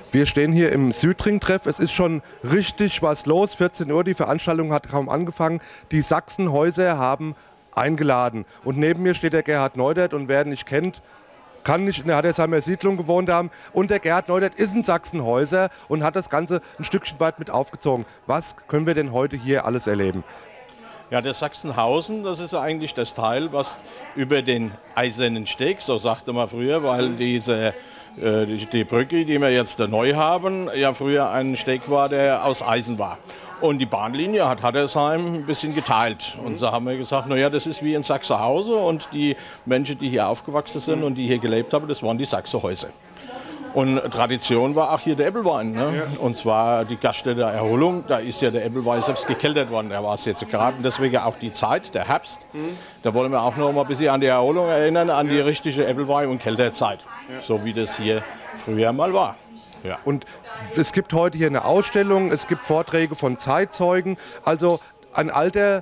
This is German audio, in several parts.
Wir stehen hier im Südring-Treff. Es ist schon richtig was los. 14 Uhr, die Veranstaltung hat kaum angefangen. Die Sachsenhäuser haben eingeladen. Und neben mir steht der Gerhard Neudert. Und wer ihn nicht kennt, kann nicht in der Hattersheimer Siedlung gewohnt haben. Und der Gerhard Neudert ist ein Sachsenhäuser und hat das Ganze ein Stückchen weit mit aufgezogen. Was können wir denn heute hier alles erleben? Ja, das Sachsenhausen, das ist eigentlich das Teil, was über den Eisernen Steg, so sagte man früher, weil die Brücke, die wir jetzt neu haben, ja früher ein Steg war, der aus Eisen war. Und die Bahnlinie hat Hattersheim ein bisschen geteilt. Und so haben wir gesagt, naja, das ist wie in Sachsenhausen. Und die Menschen, die hier aufgewachsen sind und die hier gelebt haben, das waren die Sachsenhäuser. Und Tradition war auch hier der Ebbelwein. Ne? Ja. Und zwar die Gaststätte der Erholung. Da ist ja der Ebbelwein selbst gekeltert worden. Der war es jetzt gerade. Und deswegen auch die Zeit, der Herbst. Da wollen wir auch noch mal ein bisschen an die Erholung erinnern, an die richtige Ebbelwein- und Kälterzeit. Ja. So wie das hier früher mal war. Ja. Und es gibt heute hier eine Ausstellung, es gibt Vorträge von Zeitzeugen. Also ein alter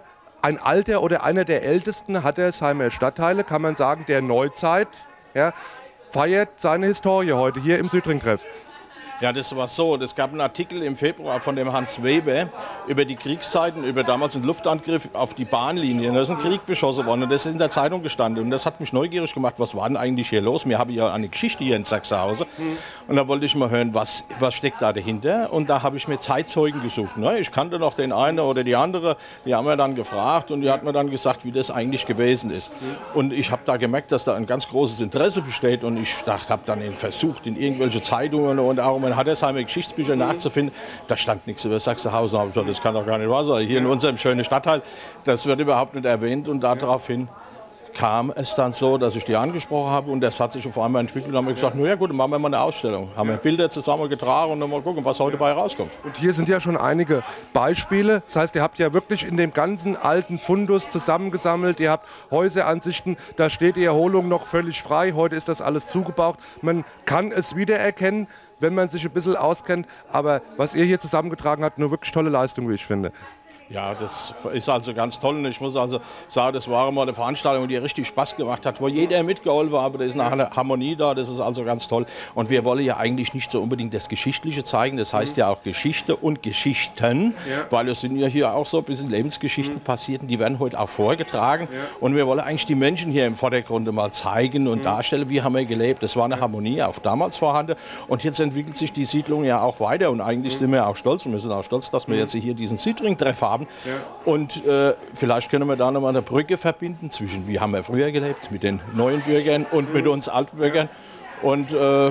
oder einer der ältesten Hattersheimer Stadtteile, kann man sagen, der Neuzeit, ja, feiert seine Historie heute hier im Südring-Treff. Ja, das war so. Es gab einen Artikel im Februar von dem Hans Weber über die Kriegszeiten, über damals einen Luftangriff auf die Bahnlinien. Da ist ein Krieg beschossen worden und das ist in der Zeitung gestanden. Und das hat mich neugierig gemacht, was war denn eigentlich hier los? Wir haben ja eine Geschichte hier in Sachsenhausen. Und da wollte ich mal hören, was steckt da dahinter. Und da habe ich mir Zeitzeugen gesucht. Ne? Ich kannte noch den einen oder die andere, die haben wir dann gefragt und die hat mir dann gesagt, wie das eigentlich gewesen ist. Und ich habe da gemerkt, dass da ein ganz großes Interesse besteht. Und ich habe dann versucht, in irgendwelche Zeitungen und auch in Hattersheimer Geschichtsbücher nachzufinden, da stand nichts über Sachsenhausen. Da habe ich gesagt, das kann doch gar nicht wahr sein. Hier in unserem schönen Stadtteil, das wird überhaupt nicht erwähnt. Und daraufhin kam es dann so, dass ich die angesprochen habe und das hat sich auf einmal entwickelt. Und haben wir gesagt, na ja gut, dann machen wir mal eine Ausstellung. Haben wir Bilder zusammengetragen und dann mal gucken, was heute bei rauskommt. Und hier sind ja schon einige Beispiele. Das heißt, ihr habt ja wirklich in dem ganzen alten Fundus zusammengesammelt. Ihr habt Häuseransichten, da steht die Erholung noch völlig frei. Heute ist das alles zugebaut. Man kann es wiedererkennen, wenn man sich ein bisschen auskennt. Aber was ihr hier zusammengetragen habt, eine wirklich tolle Leistung, wie ich finde. Ja, das ist also ganz toll. Und ich muss also sagen, das war mal eine Veranstaltung, die richtig Spaß gemacht hat, wo jeder mitgeholfen hat, aber da ist eine Harmonie da, das ist also ganz toll. Und wir wollen ja eigentlich nicht so unbedingt das Geschichtliche zeigen, das heißt ja auch Geschichte und Geschichten, weil es sind ja hier auch so ein bisschen Lebensgeschichten passiert und die werden heute auch vorgetragen. Und wir wollen eigentlich die Menschen hier im Vordergrund mal zeigen und darstellen, wie haben wir gelebt. Das war eine Harmonie auch damals vorhanden und jetzt entwickelt sich die Siedlung ja auch weiter und eigentlich sind wir auch stolz und wir sind auch stolz, dass wir jetzt hier diesen Südring-Treff haben. Ja. Und vielleicht können wir da nochmal eine Brücke verbinden zwischen, wie haben wir früher gelebt, mit den neuen Bürgern und mit uns Altbürgern. Und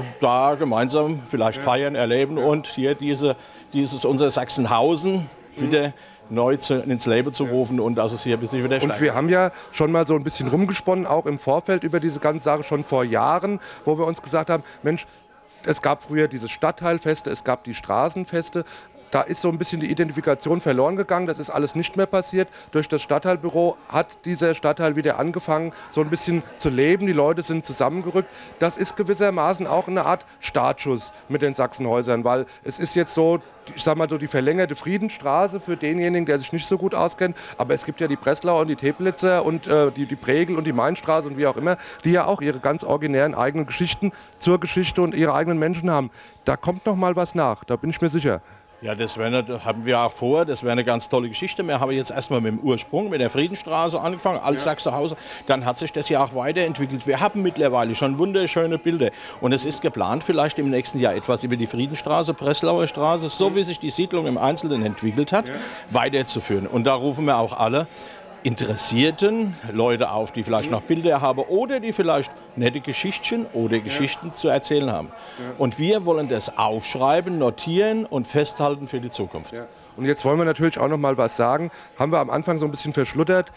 da gemeinsam vielleicht feiern, erleben und hier dieses unser Sachsenhausen wieder neu ins Leben zu rufen und dass es hier ein bisschen wieder steigt. Und wir haben ja schon mal so ein bisschen rumgesponnen, auch im Vorfeld über diese ganze Sache, schon vor Jahren, wo wir uns gesagt haben, Mensch, es gab früher diese Stadtteilfeste, es gab die Straßenfeste. Da ist so ein bisschen die Identifikation verloren gegangen. Das ist alles nicht mehr passiert. Durch das Stadtteilbüro hat dieser Stadtteil wieder angefangen, so ein bisschen zu leben. Die Leute sind zusammengerückt. Das ist gewissermaßen auch eine Art Startschuss mit den Sachsenhäusern, weil es ist jetzt so, ich sag mal so, die verlängerte Friedenstraße für denjenigen, der sich nicht so gut auskennt. Aber es gibt ja die Breslauer und die Teplitzer und die Pregel und die Mainstraße und wie auch immer, die ja auch ihre ganz originären eigenen Geschichten zur Geschichte und ihre eigenen Menschen haben. Da kommt noch mal was nach, da bin ich mir sicher. Ja, das haben wir auch vor. Das wäre eine ganz tolle Geschichte. Wir haben jetzt erstmal mit dem Ursprung, mit der Friedenstraße angefangen, als Sachsenhausen. Dann hat sich das ja auch weiterentwickelt. Wir haben mittlerweile schon wunderschöne Bilder. Und es ist geplant, vielleicht im nächsten Jahr etwas über die Friedenstraße, Breslauer Straße, so wie sich die Siedlung im Einzelnen entwickelt hat, weiterzuführen. Und da rufen wir auch alle interessierten Leute auf, die vielleicht noch Bilder haben oder die vielleicht nette Geschichtchen oder Geschichten zu erzählen haben. Und wir wollen das aufschreiben, notieren und festhalten für die Zukunft. Ja. Und jetzt wollen wir natürlich auch noch mal was sagen. Haben wir am Anfang so ein bisschen verschluttert.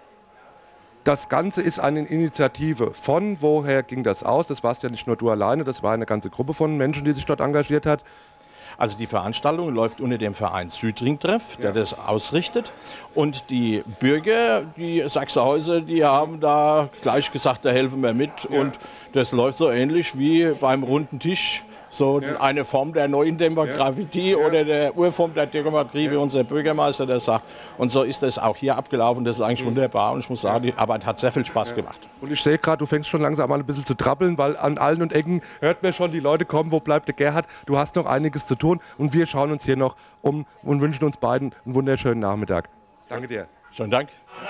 Das Ganze ist eine Initiative von, woher ging das aus? Das warst ja nicht nur du alleine, das war eine ganze Gruppe von Menschen, die sich dort engagiert hat. Also die Veranstaltung läuft unter dem Verein Südring-Treff, der das ausrichtet. Und die Bürger, die Sachsenhäuser, die haben da gleich gesagt, da helfen wir mit. Und das läuft so ähnlich wie beim runden Tisch so eine Form der neuen Demokratie oder der Urform der Demokratie, wie unser Bürgermeister das sagt. Und so ist das auch hier abgelaufen. Das ist eigentlich wunderbar. Und ich muss sagen, die Arbeit hat sehr viel Spaß gemacht. Und ich sehe gerade, du fängst schon langsam mal ein bisschen zu trappeln, weil an allen und Ecken hört man schon, die Leute kommen, wo bleibt der Gerhard? Du hast noch einiges zu tun und wir schauen uns hier noch um und wünschen uns beiden einen wunderschönen Nachmittag. Danke dir. Schönen Dank.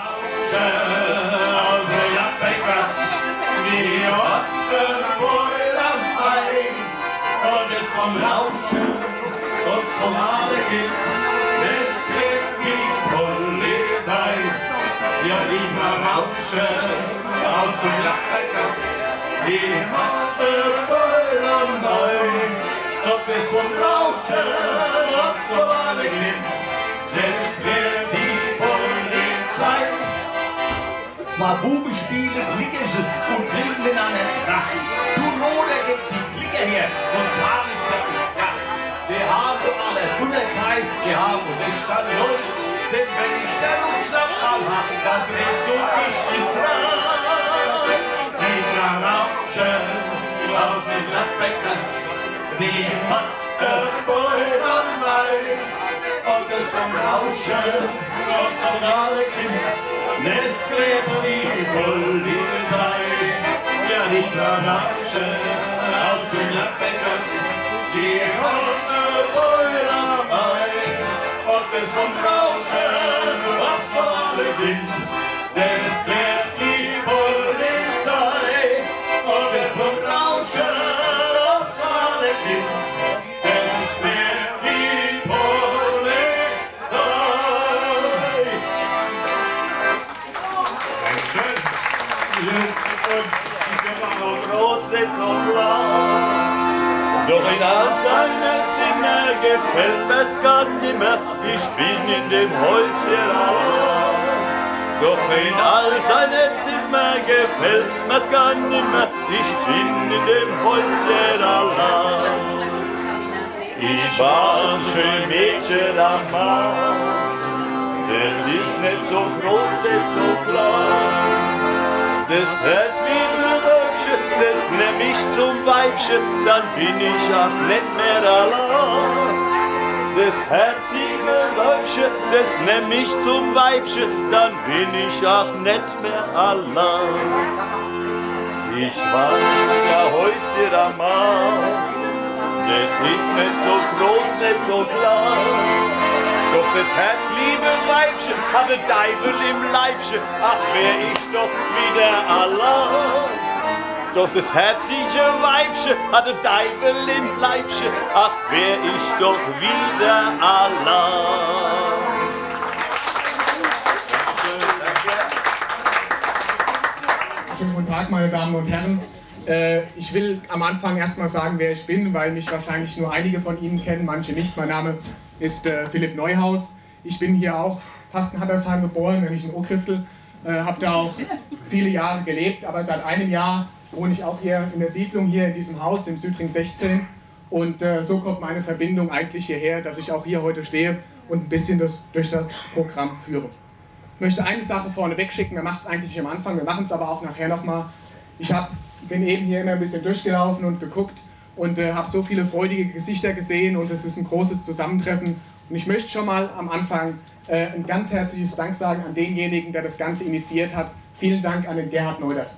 Vom Lauschen und vom Alegin, es geht die Polizei. Ja, die Rauschen aus dem Lackberghaus, die hat der Beulen ein. Doch es vom Lauschen und vom Alegin, es geht die Polizei. Zwar Buben spielen des Lickersches und trinken in einer Tracht. Du Lode, gibt die Klicker her und fahren ins Dach. Sie haben alle Hundertkeit, die haben Recht an uns. Denn wenn ich Stellungsschnappfall hab, dann drehst du dich in Kraft. Die Rauschen aus dem Gladbeckers, die hat der Beulen mein. Und es vom Rauschen und vom Alegin, es klebt die Polizei. Ja, die Rauschen aus dem Gladbeckers, die hat der Beulen mein. Und es vom Rauschen und vom Alegin, es klebt die Polizei. Und es vom Rauschen und vom Alegin, nicht so klar. Doch in all seinen Zimmer gefällt mir's gar nimmer, ich bin in dem Häuschen allein. Doch in all seinen Zimmer gefällt mir's gar nimmer, ich bin in dem Häuschen allein. Ich war so schön Mädchen am Mars, das ist nicht so groß, nicht so klein. Das Herz, liebe Weibchen, das nehm ich zum Weibchen, dann bin ich auch nicht mehr allein. Das herzige Weibchen, das nehm ich zum Weibchen, dann bin ich auch nicht mehr allein. Ich war in der Häuschen am Markt, das ist nicht so groß, nicht so klein. Doch das Herz, liebe Weibchen, hat ein Deibel im Leibchen, ach, wär ich doch wieder allein. Doch das herzige Weibchen hat ein Deibel im Leibchen, ach, wär ich doch wieder allein. Schönen guten Tag, meine Damen und Herren. Ich will am Anfang erstmal sagen, wer ich bin, weil mich wahrscheinlich nur einige von Ihnen kennen, manche nicht. Mein Name ist Philipp Neuhaus. Ich bin hier auch fast in Hattersheim geboren, nämlich in Okriftel. Habe da auch viele Jahre gelebt, aber seit einem Jahr wohne ich auch hier in der Siedlung, hier in diesem Haus, im Südring 16. Und so kommt meine Verbindung eigentlich hierher, dass ich auch hier heute stehe und ein bisschen durch das Programm führe. Ich möchte eine Sache vorne wegschicken, wir machen es eigentlich am Anfang, wir machen es aber auch nachher nochmal. Ich bin eben hier immer ein bisschen durchgelaufen und geguckt und habe so viele freudige Gesichter gesehen und es ist ein großes Zusammentreffen. Und ich möchte schon mal am Anfang ein ganz herzliches Dank sagen an denjenigen, der das Ganze initiiert hat. Vielen Dank an den Gerhard Neudert.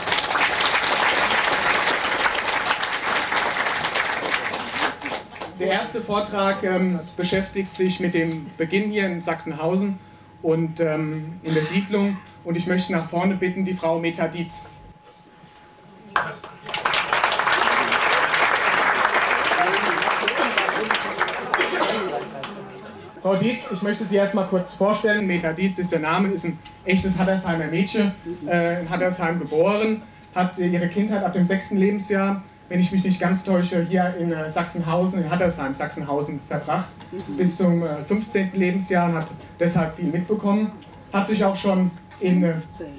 Der erste Vortrag beschäftigt sich mit dem Beginn hier in Sachsenhausen und in der Siedlung. Und ich möchte nach vorne bitten die Frau Meta Dietz. Frau Dietz, ich möchte Sie erst mal kurz vorstellen. Meta Dietz ist der Name, ist ein echtes Hattersheimer Mädchen, in Hattersheim geboren, hat ihre Kindheit ab dem 6. Lebensjahr, wenn ich mich nicht ganz täusche, hier in Sachsenhausen, in Hattersheim, Sachsenhausen verbracht, bis zum 15. Lebensjahr und hat deshalb viel mitbekommen. Hat sich auch schon in...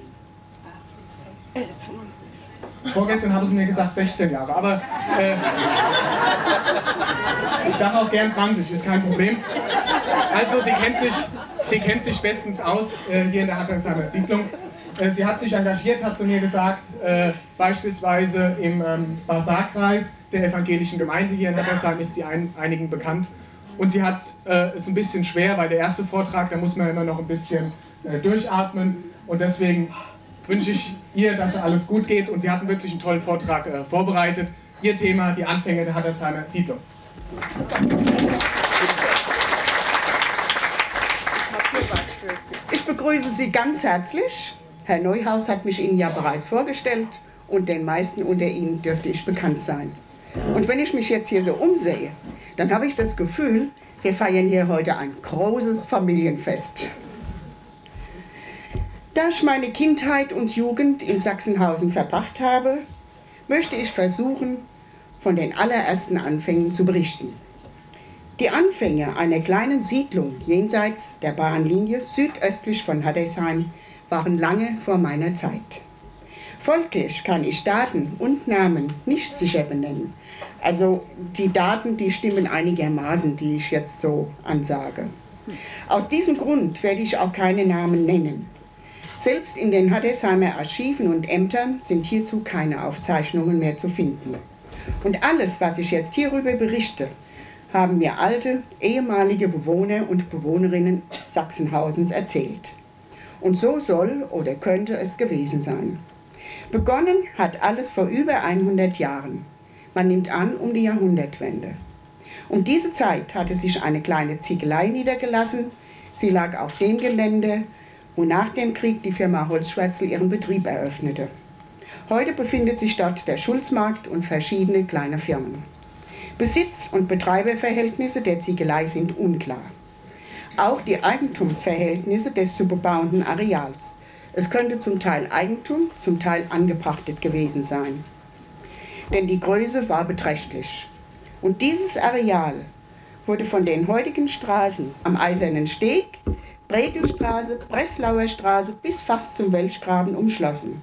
Vorgestern haben sie mir gesagt 16 Jahre, aber ich sage auch gern 20, ist kein Problem. Also sie kennt sich bestens aus hier in der Hattersheimer Siedlung. Sie hat sich engagiert, hat zu mir gesagt, beispielsweise im Basarkreis der evangelischen Gemeinde hier in Hattersheim ist sie einigen bekannt. Und sie hat es ein bisschen schwer, weil der erste Vortrag, da muss man immer noch ein bisschen durchatmen. Und deswegen wünsche ich ihr, dass alles gut geht. Und sie hat wirklich einen tollen Vortrag vorbereitet. Ihr Thema, die Anfänge der Hattersheimer Siedlung. Ich begrüße Sie ganz herzlich. Herr Neuhaus hat mich Ihnen ja bereits vorgestellt und den meisten unter Ihnen dürfte ich bekannt sein. Und wenn ich mich jetzt hier so umsehe, dann habe ich das Gefühl, wir feiern hier heute ein großes Familienfest. Da ich meine Kindheit und Jugend in Sachsenhausen verbracht habe, möchte ich versuchen, von den allerersten Anfängen zu berichten. Die Anfänge einer kleinen Siedlung jenseits der Bahnlinie südöstlich von Hattersheim waren lange vor meiner Zeit. Folglich kann ich Daten und Namen nicht sicher benennen. Also die Daten, die stimmen einigermaßen, die ich jetzt so ansage. Aus diesem Grund werde ich auch keine Namen nennen. Selbst in den Hattersheimer Archiven und Ämtern sind hierzu keine Aufzeichnungen mehr zu finden. Und alles, was ich jetzt hierüber berichte, haben mir alte, ehemalige Bewohner und Bewohnerinnen Sachsenhausens erzählt. Und so soll oder könnte es gewesen sein. Begonnen hat alles vor über 100 Jahren. Man nimmt an, um die Jahrhundertwende. Um diese Zeit hatte sich eine kleine Ziegelei niedergelassen. Sie lag auf dem Gelände, wo nach dem Krieg die Firma Holzschwärzel ihren Betrieb eröffnete. Heute befindet sich dort der Schulzmarkt und verschiedene kleine Firmen. Besitz- und Betreiberverhältnisse der Ziegelei sind unklar. Auch die Eigentumsverhältnisse des zu bebauenden Areals. Es könnte zum Teil Eigentum, zum Teil angepachtet gewesen sein. Denn die Größe war beträchtlich. Und dieses Areal wurde von den heutigen Straßen am Eisernen Steg, Bregelstraße, Breslauer Straße bis fast zum Welschgraben umschlossen.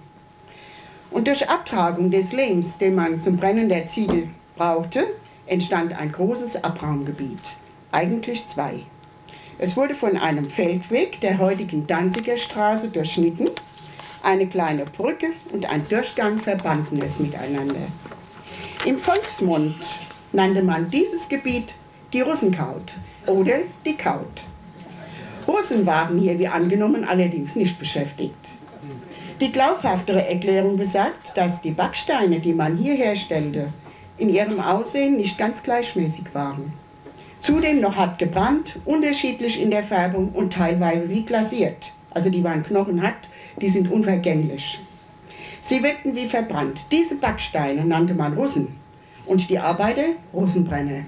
Und durch Abtragung des Lehms, den man zum Brennen der Ziegel brauchte, entstand ein großes Abraumgebiet, eigentlich zwei. Es wurde von einem Feldweg der heutigen Danziger Straße durchschnitten, eine kleine Brücke und ein Durchgang verbanden es miteinander. Im Volksmund nannte man dieses Gebiet die Russenkaut oder die Kaut. Russen waren hier wie angenommen allerdings nicht beschäftigt. Die glaubhaftere Erklärung besagt, dass die Backsteine, die man hier herstellte, in ihrem Aussehen nicht ganz gleichmäßig waren. Zudem noch hart gebrannt, unterschiedlich in der Färbung und teilweise wie glasiert. Also die waren knochenhart, die sind unvergänglich. Sie wirkten wie verbrannt. Diese Backsteine nannte man Russen und die Arbeiter Russenbrenner.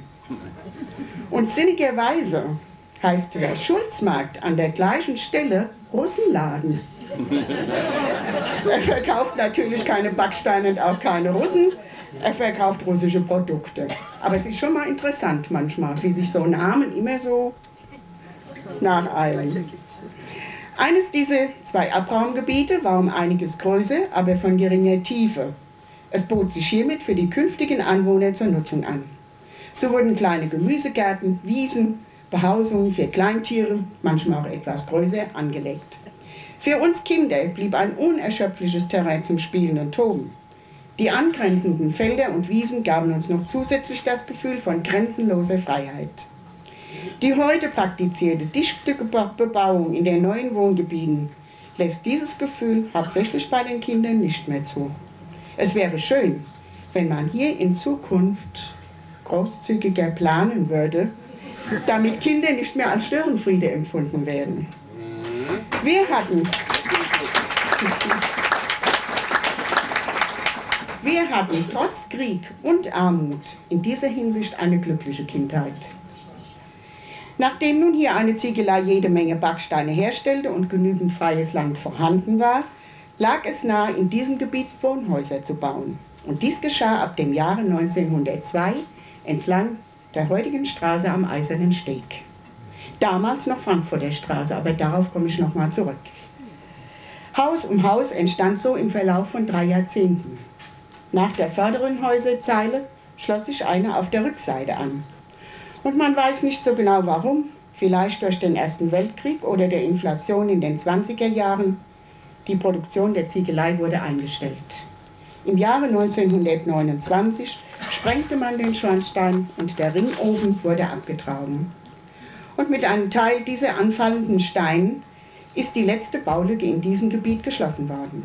Und sinnigerweise heißt der Schulzmarkt an der gleichen Stelle Russenladen. Er verkauft natürlich keine Backsteine und auch keine Russen. Er verkauft russische Produkte. Aber es ist schon mal interessant manchmal, wie sich so Namen immer so nacheilen. Eines dieser zwei Abraumgebiete war um einiges größer, aber von geringer Tiefe. Es bot sich hiermit für die künftigen Anwohner zur Nutzung an. So wurden kleine Gemüsegärten, Wiesen, Behausungen für Kleintiere, manchmal auch etwas größer, angelegt. Für uns Kinder blieb ein unerschöpfliches Terrain zum Spielen und Toben. Die angrenzenden Felder und Wiesen gaben uns noch zusätzlich das Gefühl von grenzenloser Freiheit. Die heute praktizierte dichte Bebauung in den neuen Wohngebieten lässt dieses Gefühl hauptsächlich bei den Kindern nicht mehr zu. Es wäre schön, wenn man hier in Zukunft großzügiger planen würde, damit Kinder nicht mehr als Störenfriede empfunden werden. Wir hatten trotz Krieg und Armut in dieser Hinsicht eine glückliche Kindheit. Nachdem nun hier eine Ziegelei jede Menge Backsteine herstellte und genügend freies Land vorhanden war, lag es nahe, in diesem Gebiet Wohnhäuser zu bauen. Und dies geschah ab dem Jahre 1902 entlang der heutigen Straße am Eisernen Steg. Damals noch Frankfurter Straße, aber darauf komme ich noch mal zurück. Haus um Haus entstand so im Verlauf von 3 Jahrzehnten. Nach der vorderen Häuserzeile schloss sich eine auf der Rückseite an. Und man weiß nicht so genau warum, vielleicht durch den Ersten Weltkrieg oder der Inflation in den 20er Jahren. Die Produktion der Ziegelei wurde eingestellt. Im Jahre 1929 sprengte man den Schornstein und der Ringofen wurde abgetragen. Und mit einem Teil dieser anfallenden Steine ist die letzte Baulücke in diesem Gebiet geschlossen worden.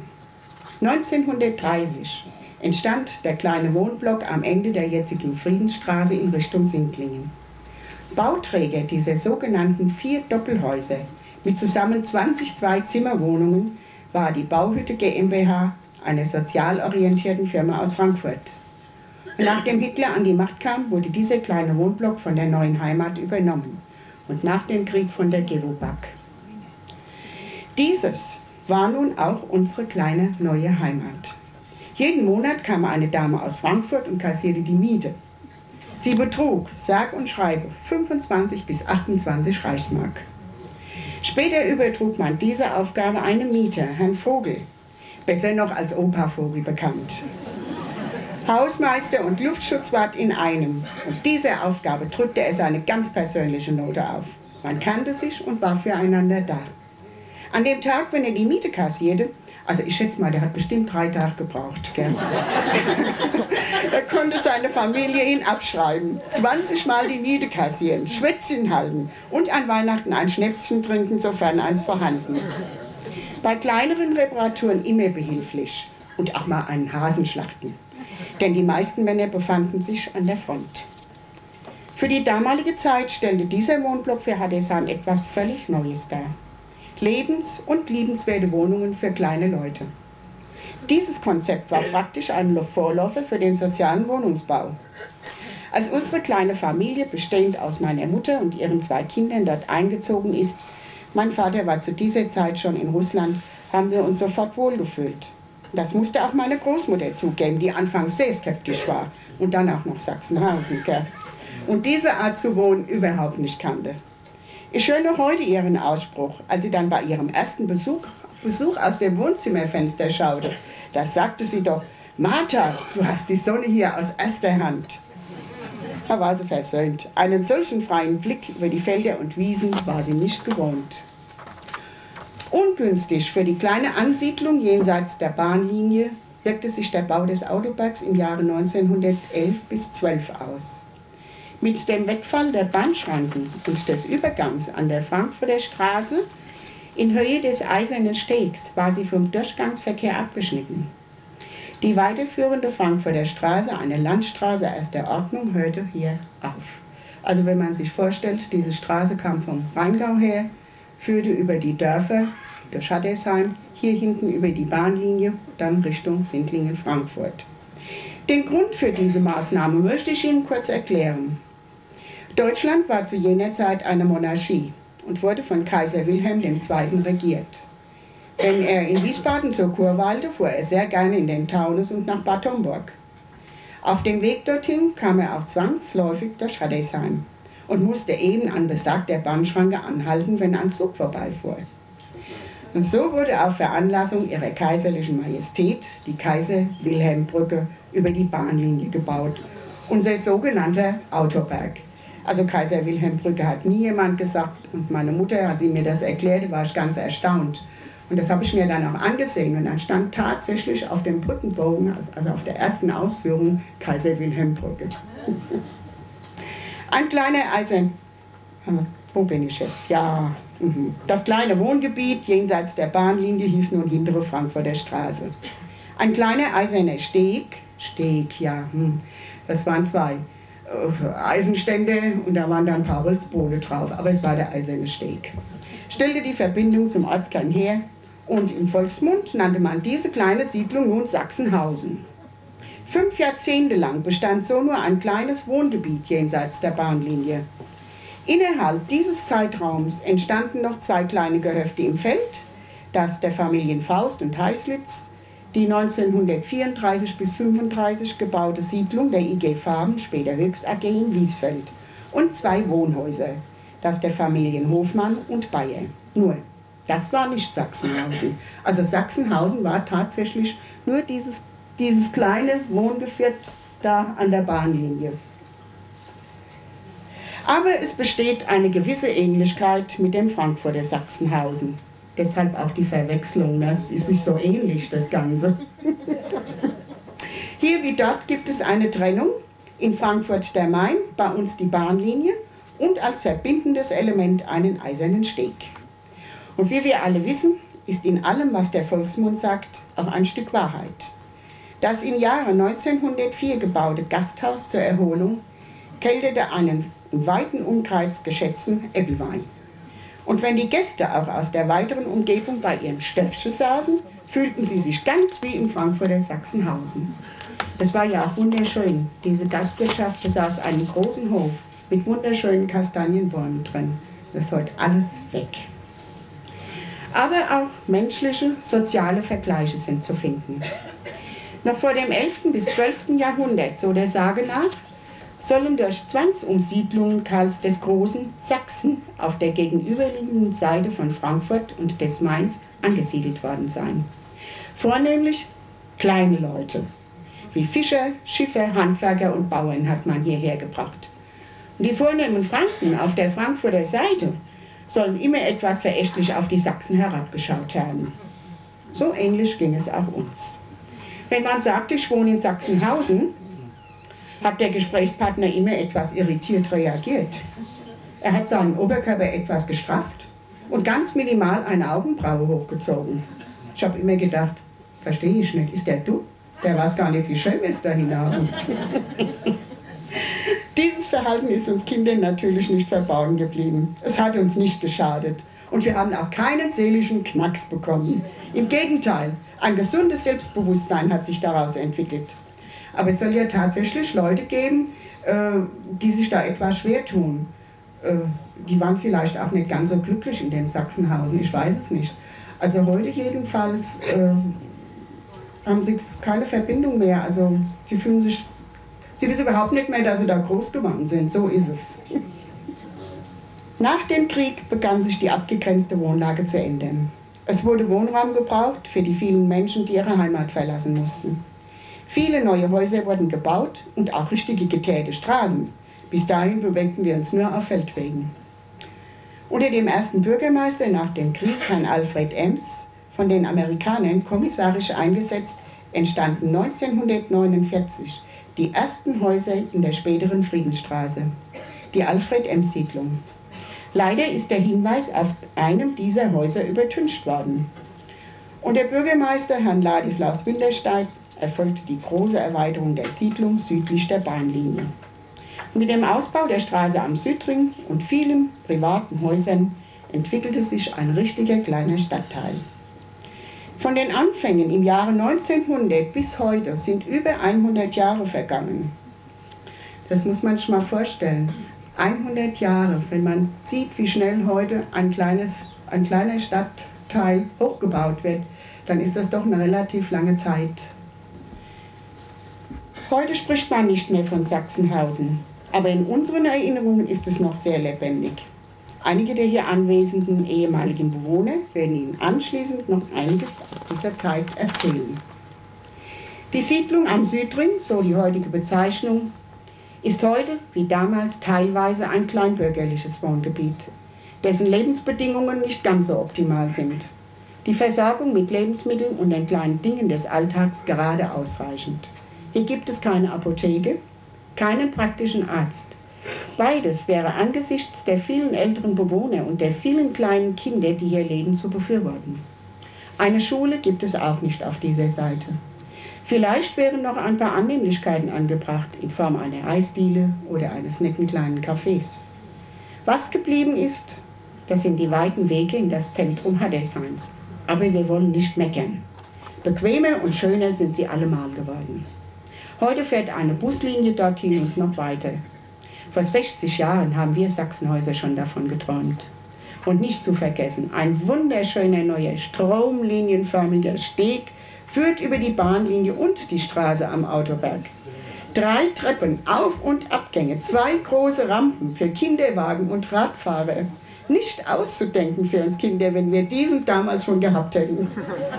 1930 entstand der kleine Wohnblock am Ende der jetzigen Friedensstraße in Richtung Sindlingen. Bauträger dieser sogenannten 4 Doppelhäuser mit zusammen 20 Zwei-Zimmer-Wohnungen war die Bauhütte GmbH, einer sozial orientierten Firma aus Frankfurt. Und nachdem Hitler an die Macht kam, wurde dieser kleine Wohnblock von der Neuen Heimat übernommen und nach dem Krieg von der Gewobag. Dieses war nun auch unsere kleine neue Heimat. Jeden Monat kam eine Dame aus Frankfurt und kassierte die Miete. Sie betrug, sag und schreibe, 25 bis 28 Reichsmark. Später übertrug man diese Aufgabe einem Mieter, Herrn Vogel, besser noch als Opa Vogel bekannt. Hausmeister und Luftschutzwart in einem. Und dieser Aufgabe drückte er seine ganz persönliche Note auf. Man kannte sich und war füreinander da. An dem Tag, wenn er die Miete kassierte, also ich schätze mal, der hat bestimmt 3 Tage gebraucht, gell? Er konnte seine Familie ihn abschreiben, 20 Mal die Miete kassieren, Schwätzchen halten und an Weihnachten ein Schnäpschen trinken, sofern eins vorhanden. Bei kleineren Reparaturen immer behilflich und auch mal einen Hasen schlachten. Denn die meisten Männer befanden sich an der Front. Für die damalige Zeit stellte dieser Wohnblock für Haddesheim etwas völlig Neues dar. Lebens- und liebenswerte Wohnungen für kleine Leute. Dieses Konzept war praktisch ein Vorläufer für den sozialen Wohnungsbau. Als unsere kleine Familie, bestehend aus meiner Mutter und ihren 2 Kindern, dort eingezogen ist, mein Vater war zu dieser Zeit schon in Russland, haben wir uns sofort wohlgefühlt. Das musste auch meine Großmutter zugeben, die anfangs sehr skeptisch war und dann auch noch Sachsenhausen, gell? Und diese Art zu wohnen überhaupt nicht kannte. Ich höre noch heute ihren Ausspruch, als sie dann bei ihrem ersten Besuch aus dem Wohnzimmerfenster schaute. Da sagte sie doch: Martha, du hast die Sonne hier aus erster Hand. Da war sie versöhnt. Einen solchen freien Blick über die Felder und Wiesen war sie nicht gewohnt. Ungünstig für die kleine Ansiedlung jenseits der Bahnlinie wirkte sich der Bau des Autobergs im Jahre 1911 bis 12 aus. Mit dem Wegfall der Bahnschranken und des Übergangs an der Frankfurter Straße in Höhe des Eisernen Stegs war sie vom Durchgangsverkehr abgeschnitten. Die weiterführende Frankfurter Straße, eine Landstraße erster Ordnung, hörte hier auf. Also wenn man sich vorstellt, diese Straße kam vom Rheingau her, führte über die Dörfer durch Haddesheim, hier hinten über die Bahnlinie, dann Richtung Sindlingen-Frankfurt. Den Grund für diese Maßnahme möchte ich Ihnen kurz erklären. Deutschland war zu jener Zeit eine Monarchie und wurde von Kaiser Wilhelm II. Regiert. Wenn er in Wiesbaden zur Kur weilte, fuhr er sehr gerne in den Taunus und nach Bad Homburg. Auf dem Weg dorthin kam er auch zwangsläufig durch Haddesheim und musste eben an besagter Bahnschranke anhalten, wenn ein Zug vorbeifuhr. Und so wurde auf Veranlassung ihrer kaiserlichen Majestät die Kaiser-Wilhelm-Brücke über die Bahnlinie gebaut, unser sogenannter Autoberg. Also Kaiser-Wilhelm-Brücke hat nie jemand gesagt und meine Mutter, als sie mir das erklärte, war ich ganz erstaunt. Und das habe ich mir dann auch angesehen und dann stand tatsächlich auf dem Brückenbogen, also auf der ersten Ausführung, Kaiser-Wilhelm-Brücke. Ein kleiner wo bin ich jetzt? Ja, das kleine Wohngebiet jenseits der Bahnlinie hieß nun Hintere Frankfurter Straße. Ein kleiner eiserner Steg, das waren 2 Eisenstände und da waren dann ein paar Holzbohle drauf, aber es war der eiserne Steg. Stellte die Verbindung zum Ortskern her und im Volksmund nannte man diese kleine Siedlung nun Sachsenhausen. 5 Jahrzehnte lang bestand so nur ein kleines Wohngebiet jenseits der Bahnlinie. Innerhalb dieses Zeitraums entstanden noch 2 kleine Gehöfte im Feld, das der Familien Faust und Heißlitz, die 1934 bis 1935 gebaute Siedlung der IG Farben, später Höchst AG in Wiesfeld, und 2 Wohnhäuser, das der Familien Hofmann und Bayer. Nur, das war nicht Sachsenhausen. Also Sachsenhausen war tatsächlich nur dieses kleine Wohngeviert da an der Bahnlinie. Aber es besteht eine gewisse Ähnlichkeit mit dem Frankfurter Sachsenhausen. Deshalb auch die Verwechslung, das ist nicht so ähnlich, das Ganze. Hier wie dort gibt es eine Trennung, in Frankfurt der Main, bei uns die Bahnlinie und als verbindendes Element einen eisernen Steg. Und wie wir alle wissen, ist in allem, was der Volksmund sagt, auch ein Stück Wahrheit. Das im Jahre 1904 gebaute Gasthaus zur Erholung kelterte einen im weiten Umkreis geschätzten Äppelwein. Und wenn die Gäste auch aus der weiteren Umgebung bei ihrem Stöffchen saßen, fühlten sie sich ganz wie im Frankfurter Sachsenhausen. Das war ja auch wunderschön. Diese Gastwirtschaft besaß einen großen Hof mit wunderschönen Kastanienbäumen drin. Das ist heute alles weg. Aber auch menschliche, soziale Vergleiche sind zu finden. Noch vor dem 11. bis 12. Jahrhundert, so der Sage nach, sollen durch Zwangsumsiedlungen Karls des Großen Sachsen auf der gegenüberliegenden Seite von Frankfurt und des Mains angesiedelt worden sein. Vornehmlich kleine Leute, wie Fischer, Schiffer, Handwerker und Bauern hat man hierher gebracht. Und die vornehmen Franken auf der Frankfurter Seite sollen immer etwas verächtlich auf die Sachsen herabgeschaut haben. So ähnlich ging es auch uns. Wenn man sagt, ich wohne in Sachsenhausen, hat der Gesprächspartner immer etwas irritiert reagiert. Er hat seinen Oberkörper etwas gestrafft und ganz minimal eine Augenbraue hochgezogen. Ich habe immer gedacht, verstehe ich nicht, ist der du? Der weiß gar nicht, wie schön wir es dahin haben. Dieses Verhalten ist uns Kindern natürlich nicht verborgen geblieben. Es hat uns nicht geschadet. Und wir haben auch keinen seelischen Knacks bekommen. Im Gegenteil, ein gesundes Selbstbewusstsein hat sich daraus entwickelt. Aber es soll ja tatsächlich Leute geben, die sich da etwas schwer tun. Die waren vielleicht auch nicht ganz so glücklich in dem Sachsenhausen, ich weiß es nicht. Also heute jedenfalls haben sie keine Verbindung mehr. Also sie wissen überhaupt nicht mehr, dass sie da groß geworden sind. So ist es. Nach dem Krieg begann sich die abgegrenzte Wohnlage zu ändern. Es wurde Wohnraum gebraucht für die vielen Menschen, die ihre Heimat verlassen mussten. Viele neue Häuser wurden gebaut und auch richtige geteerte Straßen. Bis dahin bewegten wir uns nur auf Feldwegen. Unter dem ersten Bürgermeister nach dem Krieg, Herrn Alfred Ems, von den Amerikanern kommissarisch eingesetzt, entstanden 1949 die ersten Häuser in der späteren Friedensstraße, die Alfred-Ems-Siedlung. Leider ist der Hinweis auf einem dieser Häuser übertüncht worden. Unter Bürgermeister Herrn Ladislaus Winterstein erfolgte die große Erweiterung der Siedlung südlich der Bahnlinie. Mit dem Ausbau der Straße am Südring und vielen privaten Häusern entwickelte sich ein richtiger kleiner Stadtteil. Von den Anfängen im Jahre 1900 bis heute sind über 100 Jahre vergangen. Das muss man sich mal vorstellen. 100 Jahre, wenn man sieht, wie schnell heute ein kleiner Stadtteil hochgebaut wird, dann ist das doch eine relativ lange Zeit. Heute spricht man nicht mehr von Sachsenhausen, aber in unseren Erinnerungen ist es noch sehr lebendig. Einige der hier anwesenden ehemaligen Bewohner werden Ihnen anschließend noch einiges aus dieser Zeit erzählen. Die Siedlung am Südring, so die heutige Bezeichnung, ist heute wie damals teilweise ein kleinbürgerliches Wohngebiet, dessen Lebensbedingungen nicht ganz so optimal sind. Die Versorgung mit Lebensmitteln und den kleinen Dingen des Alltags gerade ausreichend. Hier gibt es keine Apotheke, keinen praktischen Arzt. Beides wäre angesichts der vielen älteren Bewohner und der vielen kleinen Kinder, die hier leben, zu befürworten. Eine Schule gibt es auch nicht auf dieser Seite. Vielleicht wären noch ein paar Annehmlichkeiten angebracht in Form einer Eisdiele oder eines netten kleinen Cafés. Was geblieben ist, das sind die weiten Wege in das Zentrum Hattersheims. Aber wir wollen nicht meckern. Bequemer und schöner sind sie allemal geworden. Heute fährt eine Buslinie dorthin und noch weiter. Vor 60 Jahren haben wir Sachsenhäuser schon davon geträumt. Und nicht zu vergessen, ein wunderschöner neuer stromlinienförmiger Steg führt über die Bahnlinie und die Straße am Autoberg. 3 Treppen, Auf- und Abgänge, 2 große Rampen für Kinderwagen und Radfahrer. Nicht auszudenken für uns Kinder, wenn wir diesen damals schon gehabt hätten.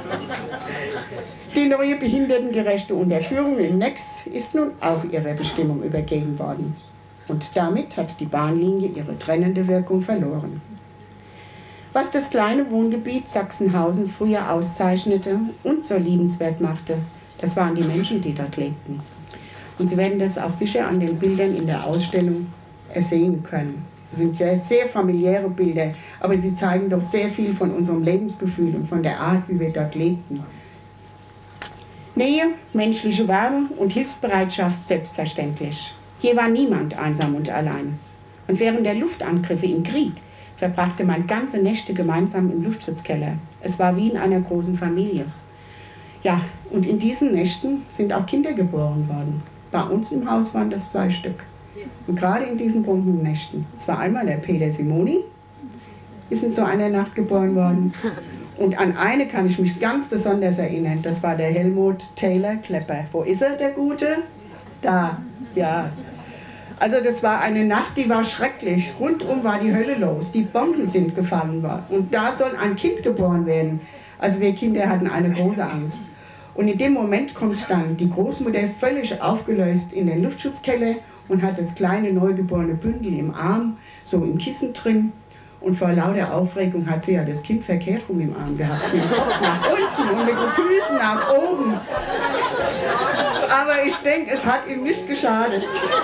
Die neue behindertengerechte Unterführung in Nex ist nun auch ihrer Bestimmung übergeben worden. Und damit hat die Bahnlinie ihre trennende Wirkung verloren. Was das kleine Wohngebiet Sachsenhausen früher auszeichnete und so liebenswert machte, das waren die Menschen, die dort lebten. Und Sie werden das auch sicher an den Bildern in der Ausstellung ersehen können. Das sind sehr, sehr familiäre Bilder, aber sie zeigen doch sehr viel von unserem Lebensgefühl und von der Art, wie wir dort lebten. Nähe, menschliche Wärme und Hilfsbereitschaft selbstverständlich. Hier war niemand einsam und allein. Und während der Luftangriffe im Krieg verbrachte man ganze Nächte gemeinsam im Luftschutzkeller. Es war wie in einer großen Familie. Ja, und in diesen Nächten sind auch Kinder geboren worden. Bei uns im Haus waren das 2 Stück. Und gerade in diesen bunten Nächten. Es war einmal der Peter Simoni, ist in so einer Nacht geboren worden. Und an eine kann ich mich ganz besonders erinnern. Das war der Helmut Taylor Klepper. Wo ist er, der Gute? Da, ja. Also das war eine Nacht, die war schrecklich. Rundum war die Hölle los. Die Bomben sind gefallen worden. Und da soll ein Kind geboren werden. Also wir Kinder hatten eine große Angst. Und in dem Moment kommt dann die Großmutter völlig aufgelöst in den Luftschutzkeller und hat das kleine neugeborene Bündel im Arm, so im Kissen drin. Und vor lauter Aufregung hat sie ja das Kind verkehrt rum im Arm gehabt. Mit dem Kopf nach unten und mit den Füßen nach oben. Aber ich denke, es hat ihm nicht geschadet.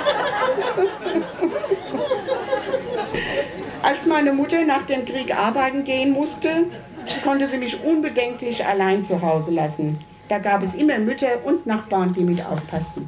Als meine Mutter nach dem Krieg arbeiten gehen musste, konnte sie mich unbedenklich allein zu Hause lassen. Da gab es immer Mütter und Nachbarn, die mit aufpassten.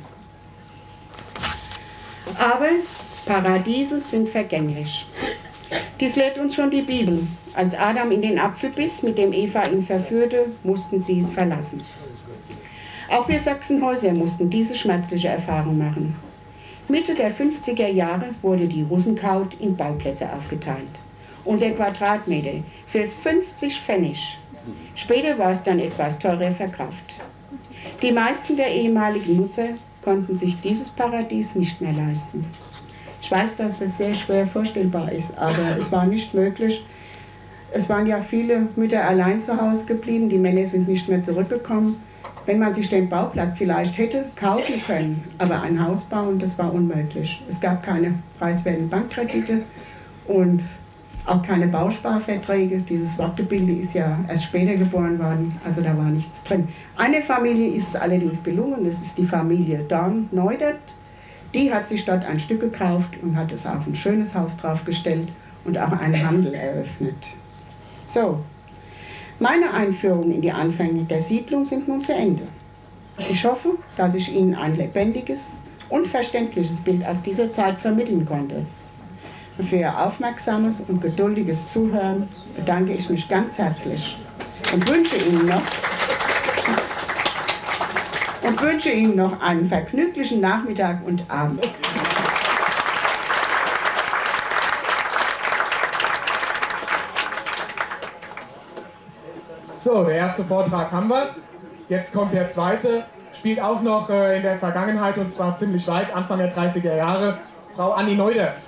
Aber Paradiese sind vergänglich. Dies lehrt uns schon die Bibel. Als Adam in den Apfel biss, mit dem Eva ihn verführte, mussten sie es verlassen. Auch wir Sachsenhäuser mussten diese schmerzliche Erfahrung machen. Mitte der 50er Jahre wurde die Russenkraut in Bauplätze aufgeteilt. Und der Quadratmeter für 50 Pfennig. Später war es dann etwas teurer verkauft. Die meisten der ehemaligen Nutzer konnten sich dieses Paradies nicht mehr leisten. Ich weiß, dass das sehr schwer vorstellbar ist, aber es war nicht möglich. Es waren ja viele Mütter allein zu Hause geblieben, die Männer sind nicht mehr zurückgekommen. Wenn man sich den Bauplatz vielleicht hätte kaufen können, aber ein Haus bauen, das war unmöglich. Es gab keine preiswerten Bankkredite und auch keine Bausparverträge. Dieses Wortgebilde ist ja erst später geboren worden, also da war nichts drin. Eine Familie ist es allerdings gelungen, das ist die Familie Dorn-Neudert. Die hat sich dort ein Stück gekauft und hat es auf ein schönes Haus draufgestellt und auch einen Handel eröffnet. So, meine Einführungen in die Anfänge der Siedlung sind nun zu Ende. Ich hoffe, dass ich Ihnen ein lebendiges und verständliches Bild aus dieser Zeit vermitteln konnte. Für Ihr aufmerksames und geduldiges Zuhören bedanke ich mich ganz herzlich und wünsche Ihnen noch einen vergnüglichen Nachmittag und Abend. So, der erste Vortrag haben wir. Jetzt kommt der zweite. Spielt auch noch in der Vergangenheit und zwar ziemlich weit, Anfang der 30er Jahre. Frau Anni Neudert.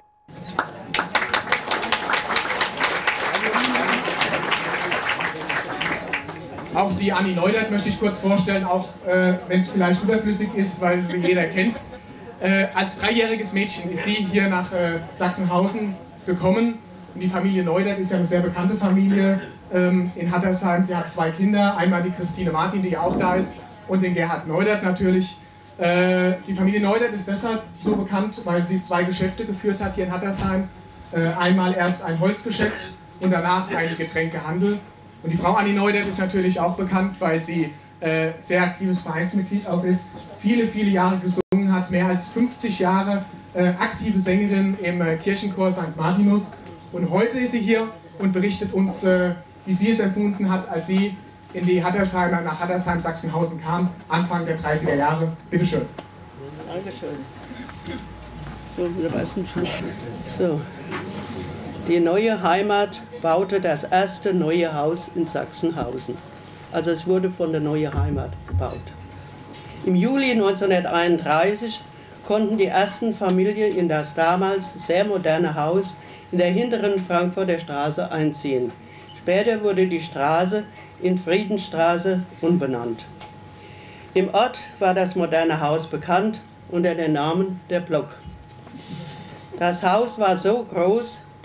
Auch die Anni Neudert möchte ich kurz vorstellen, auch wenn es vielleicht überflüssig ist, weil sie jeder kennt. Als 3-jähriges Mädchen ist sie hier nach Sachsenhausen gekommen. Und die Familie Neudert ist ja eine sehr bekannte Familie in Hattersheim. Sie hat 2 Kinder, einmal die Christine Martin, die ja auch da ist, und den Gerhard Neudert natürlich. Die Familie Neudert ist deshalb so bekannt, weil sie 2 Geschäfte geführt hat hier in Hattersheim. Einmal erst ein Holzgeschäft und danach ein Getränkehandel. Und die Frau Anni Neudert ist natürlich auch bekannt, weil sie sehr aktives Vereinsmitglied auch ist, viele, viele Jahre gesungen hat, mehr als 50 Jahre aktive Sängerin im Kirchenchor St. Martinus. Und heute ist sie hier und berichtet uns, wie sie es empfunden hat, als sie in die Hattersheimer, nach Hattersheim, Sachsenhausen kam, Anfang der 30er Jahre. Bitte schön. Dankeschön. So, wir weißen schon. So. Die neue Heimat baute das erste neue Haus in Sachsenhausen. Also es wurde von der neue Heimat gebaut. Im Juli 1931 konnten die ersten Familien in das damals sehr moderne Haus in der hinteren Frankfurter Straße einziehen. Später wurde die Straße in Friedensstraße umbenannt. Im Ort war das moderne Haus bekannt unter dem Namen der Block. Das Haus war so groß,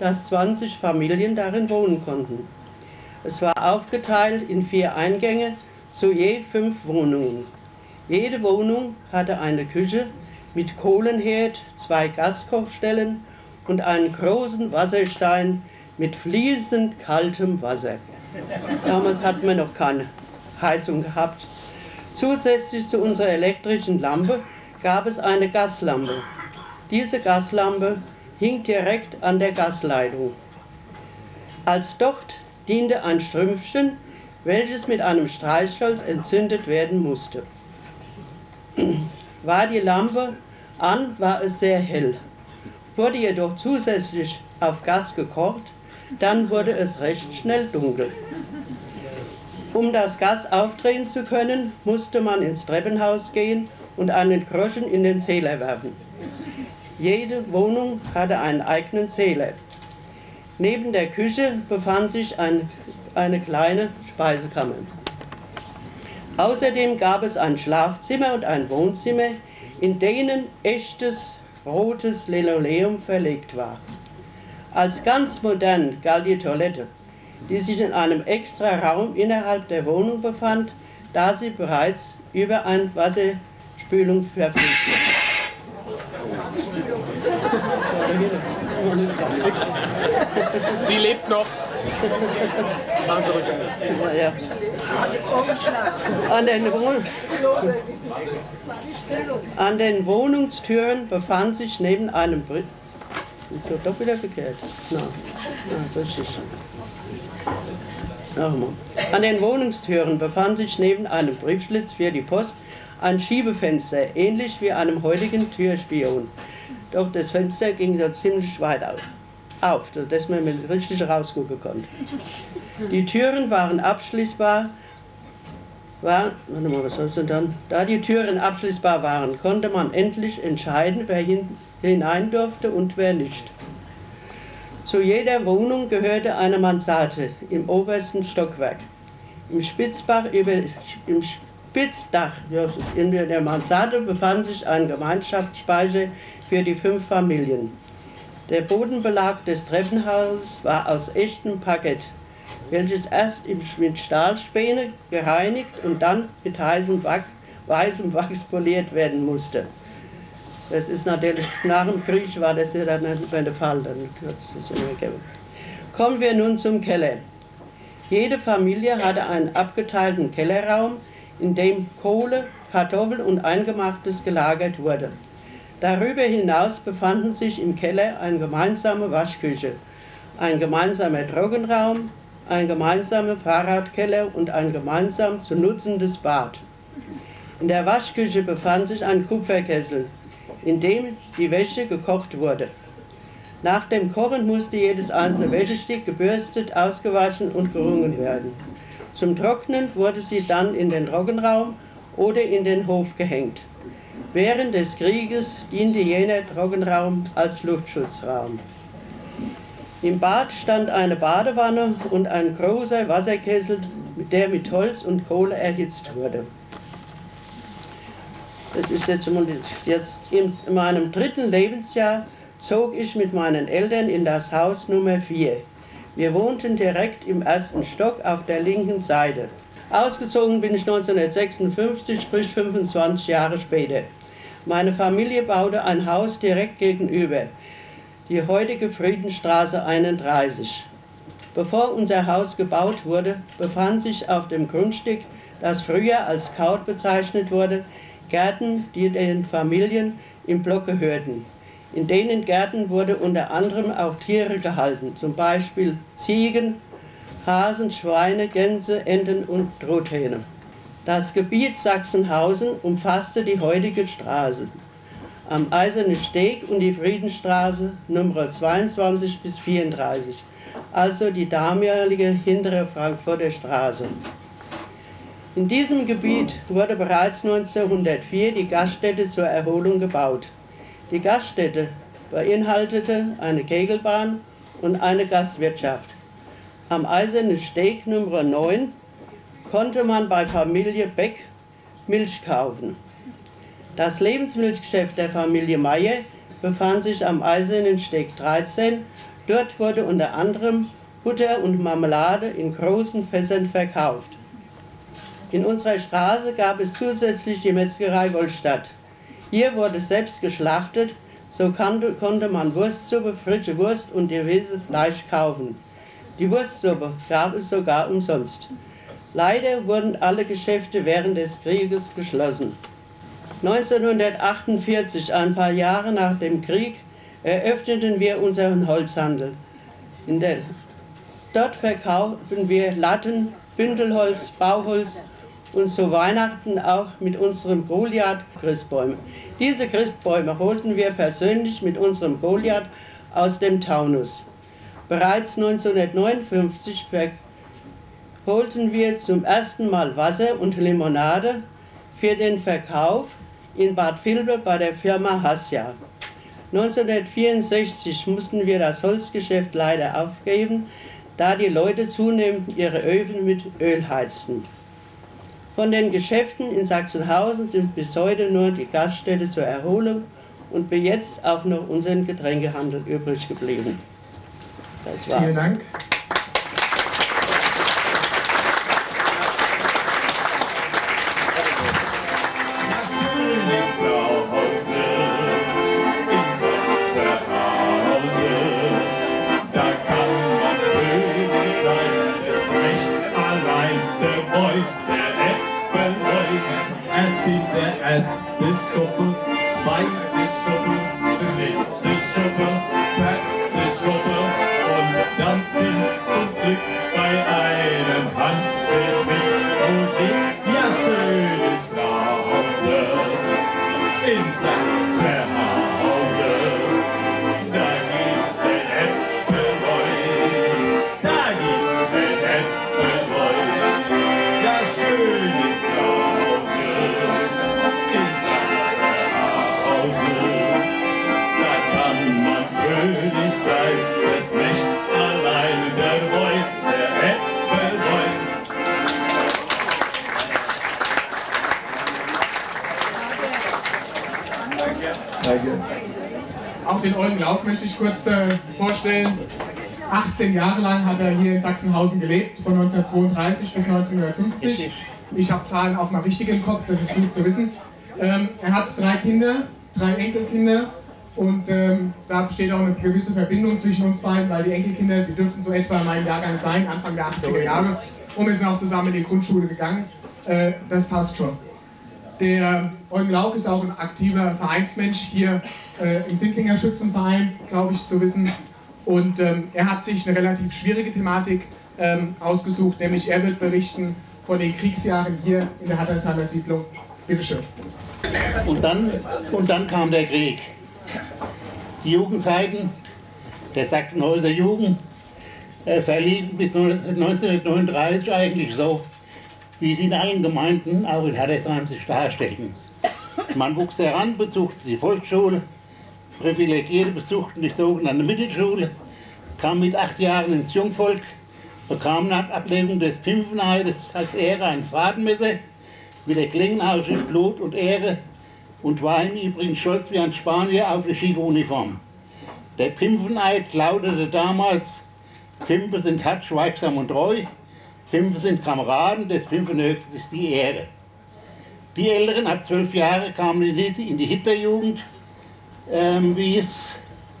dass 20 Familien darin wohnen konnten. Es war aufgeteilt in 4 Eingänge zu je 5 Wohnungen. Jede Wohnung hatte eine Küche mit Kohlenherd, 2 Gaskochstellen und einen großen Wasserstein mit fließend kaltem Wasser. Damals hatten wir noch keine Heizung gehabt. Zusätzlich zu unserer elektrischen Lampe gab es eine Gaslampe. Diese Gaslampe hing direkt an der Gasleitung. Als Docht diente ein Strümpfchen, welches mit einem Streichholz entzündet werden musste. War die Lampe an, war es sehr hell. Wurde jedoch zusätzlich auf Gas gekocht, dann wurde es recht schnell dunkel. Um das Gas aufdrehen zu können, musste man ins Treppenhaus gehen und einen Groschen in den Zähler werfen. Jede Wohnung hatte einen eigenen Zähler. Neben der Küche befand sich eine kleine Speisekammer. Außerdem gab es ein Schlafzimmer und ein Wohnzimmer, in denen echtes rotes Linoleum verlegt war. Als ganz modern galt die Toilette, die sich in einem extra Raum innerhalb der Wohnung befand, da sie bereits über eine Wasserspülung verfügte. Sie lebt noch. Machen Sie rüber. Ja. An den Wohnungstüren befand sich neben einem Brief. Ist doch doch wieder verkehrt. An den Wohnungstüren befand sich neben einem Briefschlitz für die Post ein Schiebefenster, ähnlich wie einem heutigen Türspion. Doch das Fenster ging so ziemlich weit auf, dass man richtig rausgucken konnte. Die Türen waren abschließbar. Da die Türen abschließbar waren, konnte man endlich entscheiden, wer hinein durfte und wer nicht. Zu jeder Wohnung gehörte eine Mansarde im obersten Stockwerk. Im Spitzdach in der Mansarde befand sich ein Gemeinschaftsspeicher für die 5 Familien. Der Bodenbelag des Treppenhauses war aus echtem Parkett, welches erst mit Stahlspäne gereinigt und dann mit weißem Wachs poliert werden musste. Das ist natürlich, nach dem Krieg war das ja dann nicht mehr der Fall. Kommen wir nun zum Keller. Jede Familie hatte einen abgeteilten Kellerraum, in dem Kohle, Kartoffeln und Eingemachtes gelagert wurde. Darüber hinaus befanden sich im Keller eine gemeinsame Waschküche, ein gemeinsamer Trockenraum, ein gemeinsamer Fahrradkeller und ein gemeinsam zu nutzendes Bad. In der Waschküche befand sich ein Kupferkessel, in dem die Wäsche gekocht wurde. Nach dem Kochen musste jedes einzelne Wäschestück gebürstet, ausgewaschen und gerungen werden. Zum Trocknen wurde sie dann in den Trockenraum oder in den Hof gehängt. Während des Krieges diente jener Trockenraum als Luftschutzraum. Im Bad stand eine Badewanne und ein großer Wasserkessel, der mit Holz und Kohle erhitzt wurde. Das ist jetzt in meinem 3. Lebensjahr zog ich mit meinen Eltern in das Haus Nummer 4. Wir wohnten direkt im 1. Stock auf der linken Seite. Ausgezogen bin ich 1956, sprich 25 Jahre später. Meine Familie baute ein Haus direkt gegenüber, die heutige Friedenstraße 31. Bevor unser Haus gebaut wurde, befand sich auf dem Grundstück, das früher als Kraut bezeichnet wurde, Gärten, die den Familien im Block gehörten. In denen Gärten wurde unter anderem auch Tiere gehalten, zum Beispiel Ziegen, Hasen, Schweine, Gänse, Enten und Truthähne. Das Gebiet Sachsenhausen umfasste die heutige Straße am Eisernen Steg und die Friedenstraße Nummer 22 bis 34, also die damalige hintere Frankfurter Straße. In diesem Gebiet wurde bereits 1904 die Gaststätte zur Erholung gebaut. Die Gaststätte beinhaltete eine Kegelbahn und eine Gastwirtschaft. Am Eisernen Steg Nummer 9 konnte man bei Familie Beck Milch kaufen. Das Lebensmilchgeschäft der Familie Meyer befand sich am Eisernen Steg 13, Dort wurde unter anderem Butter und Marmelade in großen Fässern verkauft. In unserer Straße gab es zusätzlich die Metzgerei Wollstadt. Hier wurde selbst geschlachtet, so konnte man Wurstsuppe, frische Wurst und diverse Fleisch kaufen. Die Wurstsuppe gab es sogar umsonst. Leider wurden alle Geschäfte während des Krieges geschlossen. 1948, ein paar Jahre nach dem Krieg, eröffneten wir unseren Holzhandel. Dort verkaufen wir Latten, Bündelholz, Bauholz und zu Weihnachten auch mit unserem Goliath Christbäume. Diese Christbäume holten wir persönlich mit unserem Goliath aus dem Taunus. Bereits 1959 holten wir zum ersten Mal Wasser und Limonade für den Verkauf in Bad Vilbel bei der Firma Hassia. 1964 mussten wir das Holzgeschäft leider aufgeben, da die Leute zunehmend ihre Öfen mit Öl heizten. Von den Geschäften in Sachsenhausen sind bis heute nur die Gaststätte zur Erholung und bis jetzt auch noch unseren Getränkehandel übrig geblieben. Das war's. Vielen Dank. Auch den Eugen Lauf möchte ich kurz vorstellen. 18 Jahre lang hat er hier in Sachsenhausen gelebt, von 1932 bis 1950. Ich habe Zahlen auch mal richtig im Kopf, das ist gut zu wissen. Er hat 3 Kinder, 3 Enkelkinder und da besteht auch eine gewisse Verbindung zwischen uns beiden, weil die Enkelkinder, die dürften so etwa in meinem Jahrgang sein, Anfang der 80er Jahre. Und wir sind auch zusammen in die Grundschule gegangen. Das passt schon. Der Eugen Lauch ist auch ein aktiver Vereinsmensch hier im Sindlinger Schützenverein, glaube ich zu wissen. Und er hat sich eine relativ schwierige Thematik ausgesucht, nämlich er wird berichten von den Kriegsjahren hier in der Hattershaller Siedlung. Bitte schön. Und dann kam der Krieg. Die Jugendzeiten der Sachsenhäuser Jugend verliefen bis 1939 eigentlich so, wie sie in allen Gemeinden, auch in Hattersheim, sich darstellten. Man wuchs heran, besuchte die Volksschule, Privilegierte besuchten die sogenannte Mittelschule, kam mit 8 Jahren ins Jungvolk, bekam nach Ablegung des Pimpfeneides als Ehre ein Fadenmesser mit der Klingenaufschrift Blut und Ehre und war im Übrigen stolz wie ein Spanier auf die schiefe Uniform. Der Pimpfeneid lautete damals: Pimpe sind hart, schweigsam und treu, Pimpe sind Kameraden, des Pimpfenhöchstes ist die Ehre. Die Älteren ab 12 Jahren kamen in die Hitlerjugend, wie es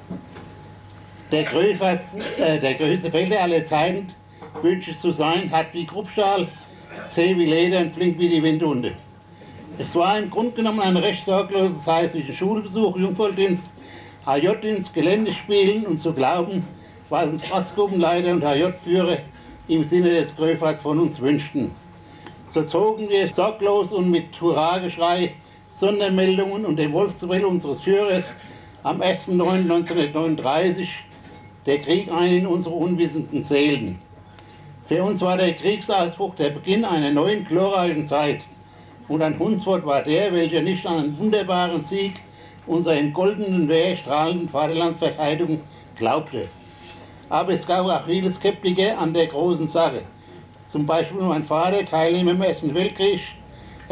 der größte Felder aller Zeiten wünscht zu sein, hat wie Kruppstahl, zäh wie Leder und flink wie die Windhunde. Es war im Grunde genommen eine recht sorglose Zeit zwischen Schulbesuch, Jungvolkdienst, HJ-Dienst, Geländespielen und zu glauben, was uns Ortsgruppenleiter und HJ-Führer im Sinne des Gröfats von uns wünschten. So zogen wir sorglos und mit Hurrageschrei, Sondermeldungen und dem Wolfswille unseres Führers am 1.9.1939 der Krieg ein in unsere unwissenden Seelen. Für uns war der Kriegsausbruch der Beginn einer neuen glorreichen Zeit. Und ein Hundswort war der, welcher nicht an einen wunderbaren Sieg unserer in goldenen Wehr strahlenden Vaterlandsverteidigung glaubte. Aber es gab auch viele Skeptiker an der großen Sache. Zum Beispiel mein Vater, Teilnehmer im Ersten Weltkrieg,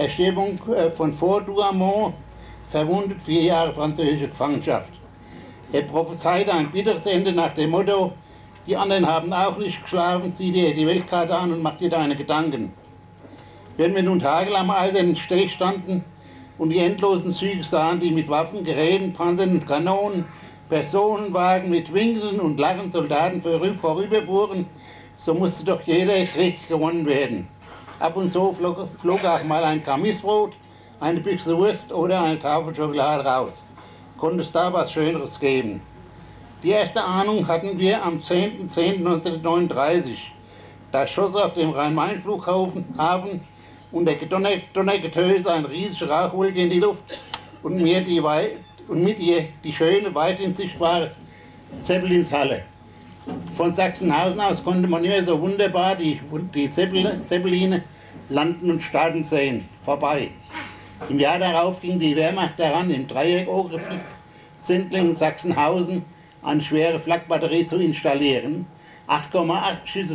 Erstirbung von Fort Douaumont, verwundet, 4 Jahre französische Gefangenschaft. Er prophezeite ein bitteres Ende nach dem Motto: Die anderen haben auch nicht geschlafen, zieh dir die Weltkarte an und mach dir deine Gedanken. Wenn wir nun tagelang am eisernen Steg standen und die endlosen Züge sahen, die mit Waffen, Geräten, Panzern und Kanonen, Personenwagen mit winkenden und lachenden Soldaten vorüberfuhren, so musste doch jeder Krieg gewonnen werden. Ab und zu flog auch mal ein Kamisbrot, eine Büchse Wurst oder eine Tafel Schokolade raus. Konnte es da was Schöneres geben? Die erste Ahnung hatten wir am 10.10.1939. Da schoss auf dem Rhein-Main-Flughafen und der Donnergetöse eine riesige Rauchwolke in die Luft und mit ihr die schöne, weithin sichtbare Zeppelinshalle. Von Sachsenhausen aus konnte man immer so wunderbar die Zeppeline landen und starten sehen, vorbei. Im Jahr darauf ging die Wehrmacht daran, im Dreieck Ogreflitz-Sindlingen Sachsenhausen eine schwere Flakbatterie zu installieren. 8,8 Schüsse,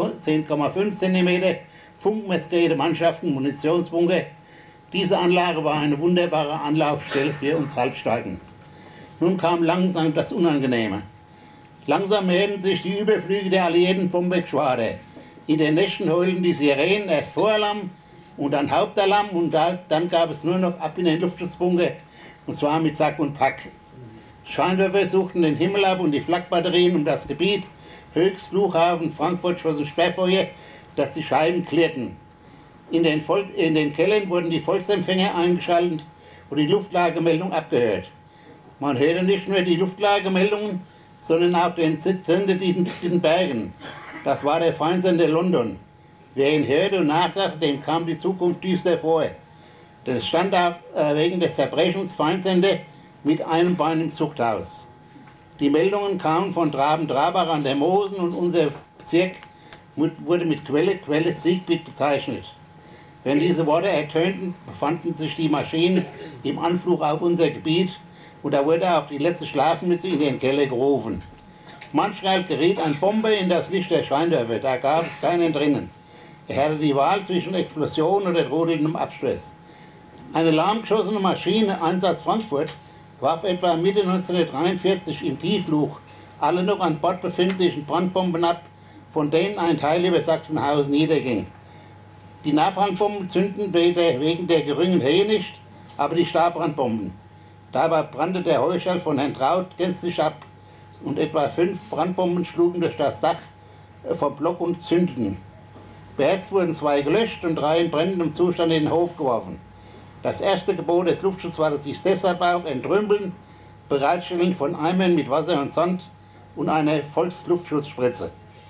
10,5 cm, Funkmessgeräte, Mannschaften, Munitionsbunker. Diese Anlage war eine wunderbare Anlaufstelle für uns Halbstarken. Nun kam langsam das Unangenehme. Langsam mehrten sich die Überflüge der alliierten Bombergeschwader. In den Nächten heulten die Sirenen erst Voralarm und dann Hauptalarm und dann gab es nur noch ab in den Luftschutzbunker, und zwar mit Sack und Pack. Scheinwerfer suchten den Himmel ab und die Flakbatterien um das Gebiet, Höchst, Flughafen, Frankfurt schossen Sperrfeuer, dass die Scheiben klirrten. In den Kellern wurden die Volksempfänger eingeschaltet und die Luftlagemeldung abgehört. Man hörte nicht nur die Luftlagemeldungen, sondern auch den Sender in den Bergen. Das war der Feindsender London. Wer ihn hörte und nachdachte, dem kam die Zukunft düster vor. Denn es stand auch wegen des Zerbrechens Feindsender mit einem Bein im Zuchthaus. Die Meldungen kamen von Traben-Trabach an der Mosen und unser Bezirk wurde mit Quelle Siegbiet bezeichnet. Wenn diese Worte ertönten, befanden sich die Maschinen im Anflug auf unser Gebiet und da wurde auch die letzte Schlafmütze in den Keller gerufen. Manchmal geriet ein Bomber in das Licht der Scheinwerfer, da gab es keinen drinnen. Er hatte die Wahl zwischen Explosion oder drohendem Absturz. Eine lahmgeschossene Maschine, Einsatz Frankfurt, warf etwa Mitte 1943 im Tiefflug alle noch an Bord befindlichen Brandbomben ab, von denen ein Teil über Sachsenhausen niederging. Die Napalmbomben zündeten wegen der geringen Höhe nicht, aber die Stabbrandbomben. Dabei brannte der Heuschall von Herrn Traut gänzlich ab und etwa 5 Brandbomben schlugen durch das Dach vom Block und zündeten. Beherzt wurden 2 gelöscht und 3 in brennendem Zustand in den Hof geworfen. Das erste Gebot des Luftschutzes war, dass sich deshalb auch entrümpeln, Bereitstellen von Eimern mit Wasser und Sand und einer Volksluftschutzspritze.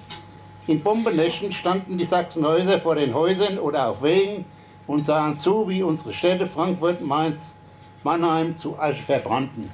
In Bombennächten standen die Sachsenhäuser vor den Häusern oder auf Wegen und sahen zu, wie unsere Städte Frankfurt, Mainz, Mannheim zu Asche verbrannten.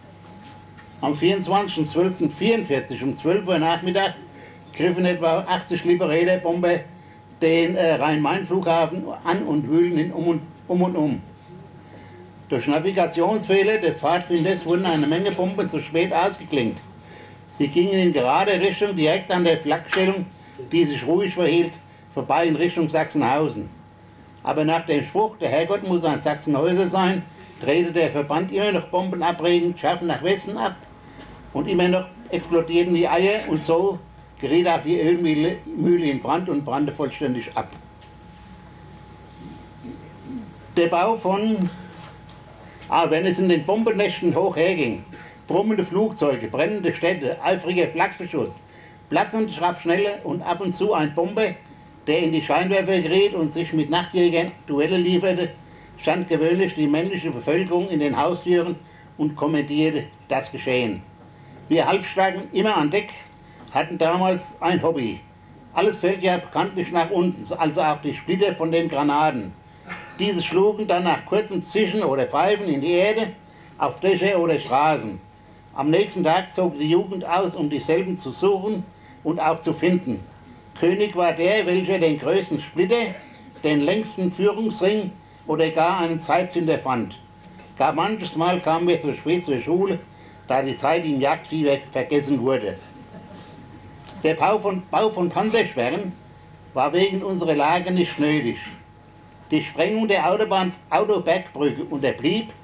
Am 24.12.1944 um 12 Uhr nachmittags griffen etwa 80 Liberäder-Bomber den Rhein-Main-Flughafen an und wühlten ihn um und um. Durch Navigationsfehler des Pfadfinders wurden eine Menge Bomben zu spät ausgeklinkt. Sie gingen in gerade Richtung, direkt an der Flakstellung, die sich ruhig verhielt, vorbei in Richtung Sachsenhausen. Aber nach dem Spruch, der Herrgott muss ein Sachsenhäuser sein, drehte der Verband immer noch Bomben abregend scharf nach Westen ab und immer noch explodierten die Eier und so geriet auch die Ölmühle in Brand und brannte vollständig ab. Der Bau von, wenn es in den Bombennächten hoch herging, brummende Flugzeuge, brennende Städte, eifriger Flakbeschuss, platzende Schrapschnelle und ab und zu ein Bomber, der in die Scheinwerfer geriet und sich mit Nachtjägern Duelle lieferte, stand gewöhnlich die männliche Bevölkerung in den Haustüren und kommentierte das Geschehen. Wir Halbstarken, immer an Deck, hatten damals ein Hobby. Alles fällt ja bekanntlich nach unten, also auch die Splitter von den Granaten. Diese schlugen dann nach kurzem Zischen oder Pfeifen in die Erde, auf Dächer oder Straßen. Am nächsten Tag zog die Jugend aus, um dieselben zu suchen und auch zu finden. König war der, welcher den größten Splitter, den längsten Führungsring oder gar einen Zeitzünder fand. Gar manches Mal kamen wir zu spät zur Schule, da die Zeit im Jagdfieber vergessen wurde. Der Bau von Panzersperren war wegen unserer Lage nicht nötig. Die Sprengung der Autobergbrücke unterblieb,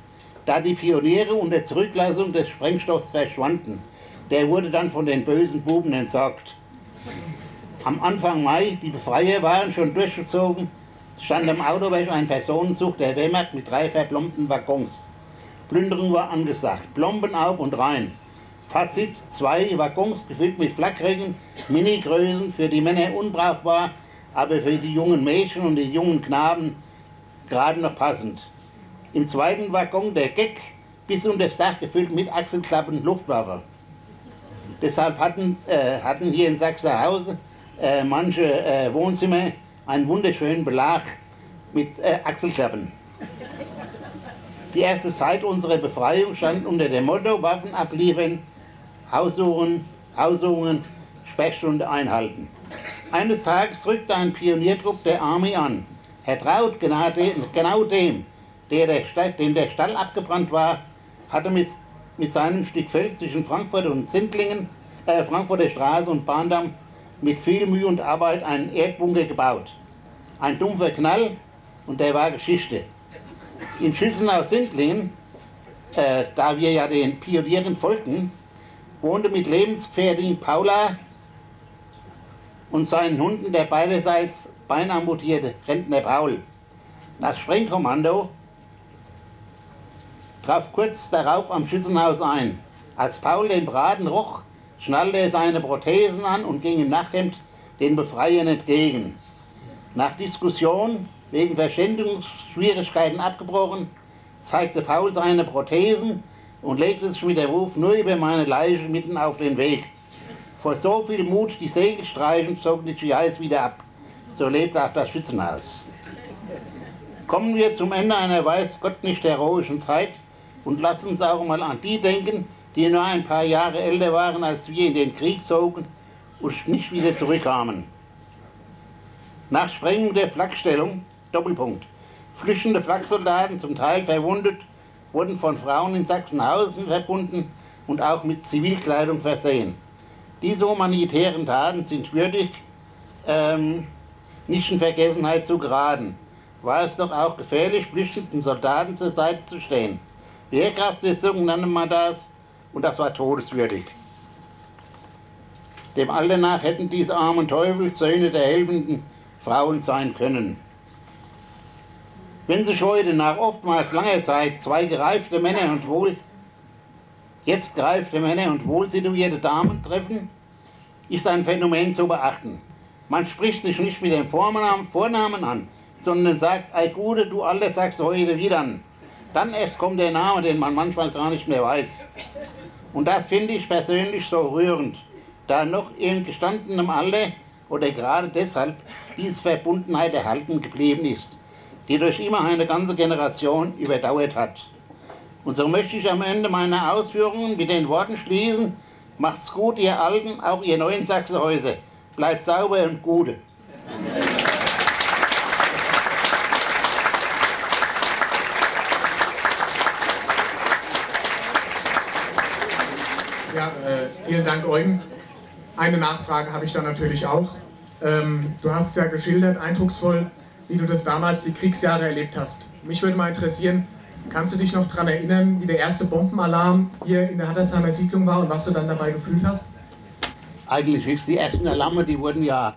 da die Pioniere unter Zurücklassung des Sprengstoffs verschwanden. Der wurde dann von den bösen Buben entsorgt. Am Anfang Mai, die Befreier waren schon durchgezogen, stand am Autoweg ein Personenzug der Wehrmacht mit 3 verplombten Waggons. Plünderung war angesagt, Plomben auf und rein. Fazit: 2 Waggons gefüllt mit Flakringen, Mini-Größen, für die Männer unbrauchbar, aber für die jungen Mädchen und die jungen Knaben gerade noch passend. Im zweiten Waggon der Geck bis unter das Dach gefüllt mit Achselklappen Luftwaffe. Deshalb hatten hier in Sachsenhausen manche Wohnzimmer einen wunderschönen Belag mit Achselklappen. Die erste Zeit unserer Befreiung stand unter dem Motto: Waffen abliefern, Haussuchungen, Sprechstunde einhalten. Eines Tages rückte ein Pioniertrupp der Army an. Herr Traut, genau dem der Stall abgebrannt war, hatte mit seinem Stück Feld zwischen Frankfurt und Sindlingen, Frankfurter Straße und Bahndamm mit viel Mühe und Arbeit einen Erdbunker gebaut. Ein dumpfer Knall und der war Geschichte. Im Schützenhaus Sindlingen, da wir ja den Pionieren folgten, wohnte mit Lebensgefährtin Paula und seinen Hunden der beiderseits beinamputierte Rentner Paul. Das Sprengkommando traf kurz darauf am Schützenhaus ein. Als Paul den Braten roch, schnallte er seine Prothesen an und ging im Nachthemd den Befreiern entgegen. Nach Diskussion wegen Verständigungsschwierigkeiten abgebrochen, zeigte Paul seine Prothesen und legte sich mit der Ruf nur über meine Leiche mitten auf den Weg. Vor so viel Mut die Segel streichend zogen die GIs wieder ab. So lebt auch das Schützenhaus. Kommen wir zum Ende einer weiß Gott nicht heroischen Zeit und lassen uns auch mal an die denken, die nur ein paar Jahre älter waren, als wir in den Krieg zogen und nicht wieder zurückkamen. Nach Sprengung der Flakstellung, Doppelpunkt, flüchtende Flaksoldaten, zum Teil verwundet, wurden von Frauen in Sachsenhausen verbunden und auch mit Zivilkleidung versehen. Diese humanitären Taten sind würdig, nicht in Vergessenheit zu geraten. War es doch auch gefährlich, flüchtenden Soldaten zur Seite zu stehen. Wehrkraftsitzungen nannte man das, und das war todeswürdig. Dem Alter nach hätten diese armen Teufel Söhne der helfenden Frauen sein können. Wenn sich heute nach oftmals langer Zeit jetzt gereifte Männer und wohlsituierte Damen treffen, ist ein Phänomen zu beachten. Man spricht sich nicht mit dem Vornamen an, sondern sagt: Ei Gute, du Alter, sagst du heute wieder an. Dann erst kommt der Name, den man manchmal gar nicht mehr weiß. Und das finde ich persönlich so rührend, da noch im gestandenen Alter oder gerade deshalb diese Verbundenheit erhalten geblieben ist, die durch immer eine ganze Generation überdauert hat. Und so möchte ich am Ende meiner Ausführungen mit den Worten schließen: Macht's gut, ihr Alten, auch ihr neuen Sachsenhäuser. Bleibt sauber und gute. Ja, vielen Dank, Eugen. Eine Nachfrage habe ich dann natürlich auch. Du hast es ja geschildert, eindrucksvoll, wie du das damals, die Kriegsjahre, erlebt hast. Mich würde mal interessieren, kannst du dich noch daran erinnern, wie der erste Bombenalarm hier in der Hattersheimer Siedlung war und was du dann dabei gefühlt hast? Eigentlich ist die ersten Alarme, die wurden ja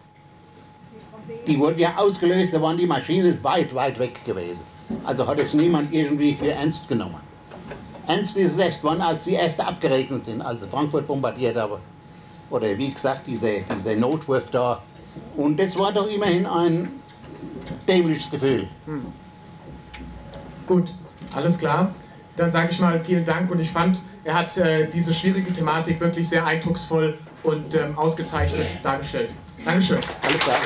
ausgelöst, da waren die Maschinen weit, weit weg gewesen. Also hat es niemand irgendwie für ernst genommen. Ernst ist es erst wann, als die erste abgeregnet sind, also Frankfurt bombardiert habe. Oder wie gesagt, diese Notwurf da. Und das war doch immerhin ein dämliches Gefühl. Gut, alles klar. Dann sage ich mal vielen Dank, und ich fand, er hat diese schwierige Thematik wirklich sehr eindrucksvoll und ausgezeichnet dargestellt. Dankeschön. Alles klar.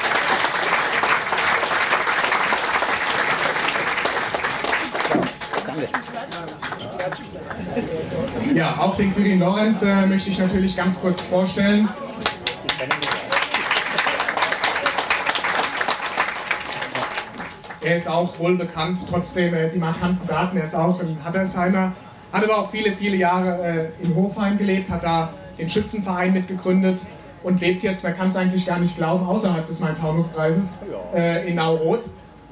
Danke. Ja, auch den Quirin Lorenz möchte ich natürlich ganz kurz vorstellen. Er ist auch wohl bekannt, trotzdem die markanten Daten. Er ist auch ein Hattersheimer, hat aber auch viele, viele Jahre in Hofheim gelebt, hat da den Schützenverein mitgegründet und lebt jetzt, man kann es eigentlich gar nicht glauben, außerhalb des Main-Taunus-Kreises in Nauroth.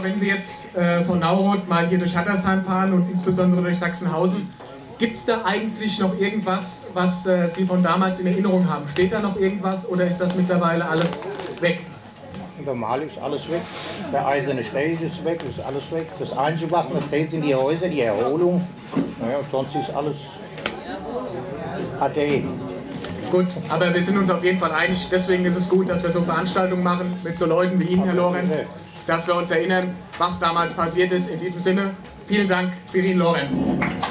wenn Sie jetzt von Nauroth mal hier durch Hattersheim fahren und insbesondere durch Sachsenhausen, gibt es da eigentlich noch irgendwas, was Sie von damals in Erinnerung haben? Steht da noch irgendwas oder ist das mittlerweile alles weg? Normal ist alles weg. Der eiserne Steg ist weg, ist alles weg. Das Einzige, was noch steht, sind die Häuser, die Erholung. Naja, sonst ist alles AD. Gut, aber wir sind uns auf jeden Fall einig. Deswegen ist es gut, dass wir so Veranstaltungen machen mit so Leuten wie Ihnen, Herr Lorenz, dass wir uns erinnern, was damals passiert ist. In diesem Sinne, vielen Dank, Birin Lorenz.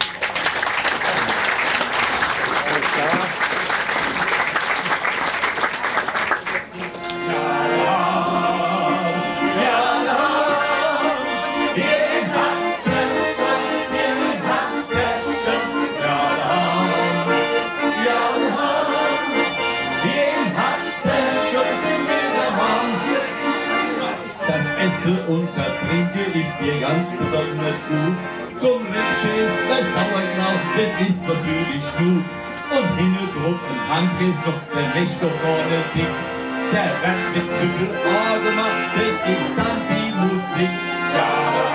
Und das Trinken ist dir ganz besonders gut. Zum Mensch ist das Sauerkraut, das ist was für dich gut. Und Hintergrund und Handgriff noch der Wächter vorne dick. Der Rap mit Zwiebel gemacht, das ist dann die Musik. Ja,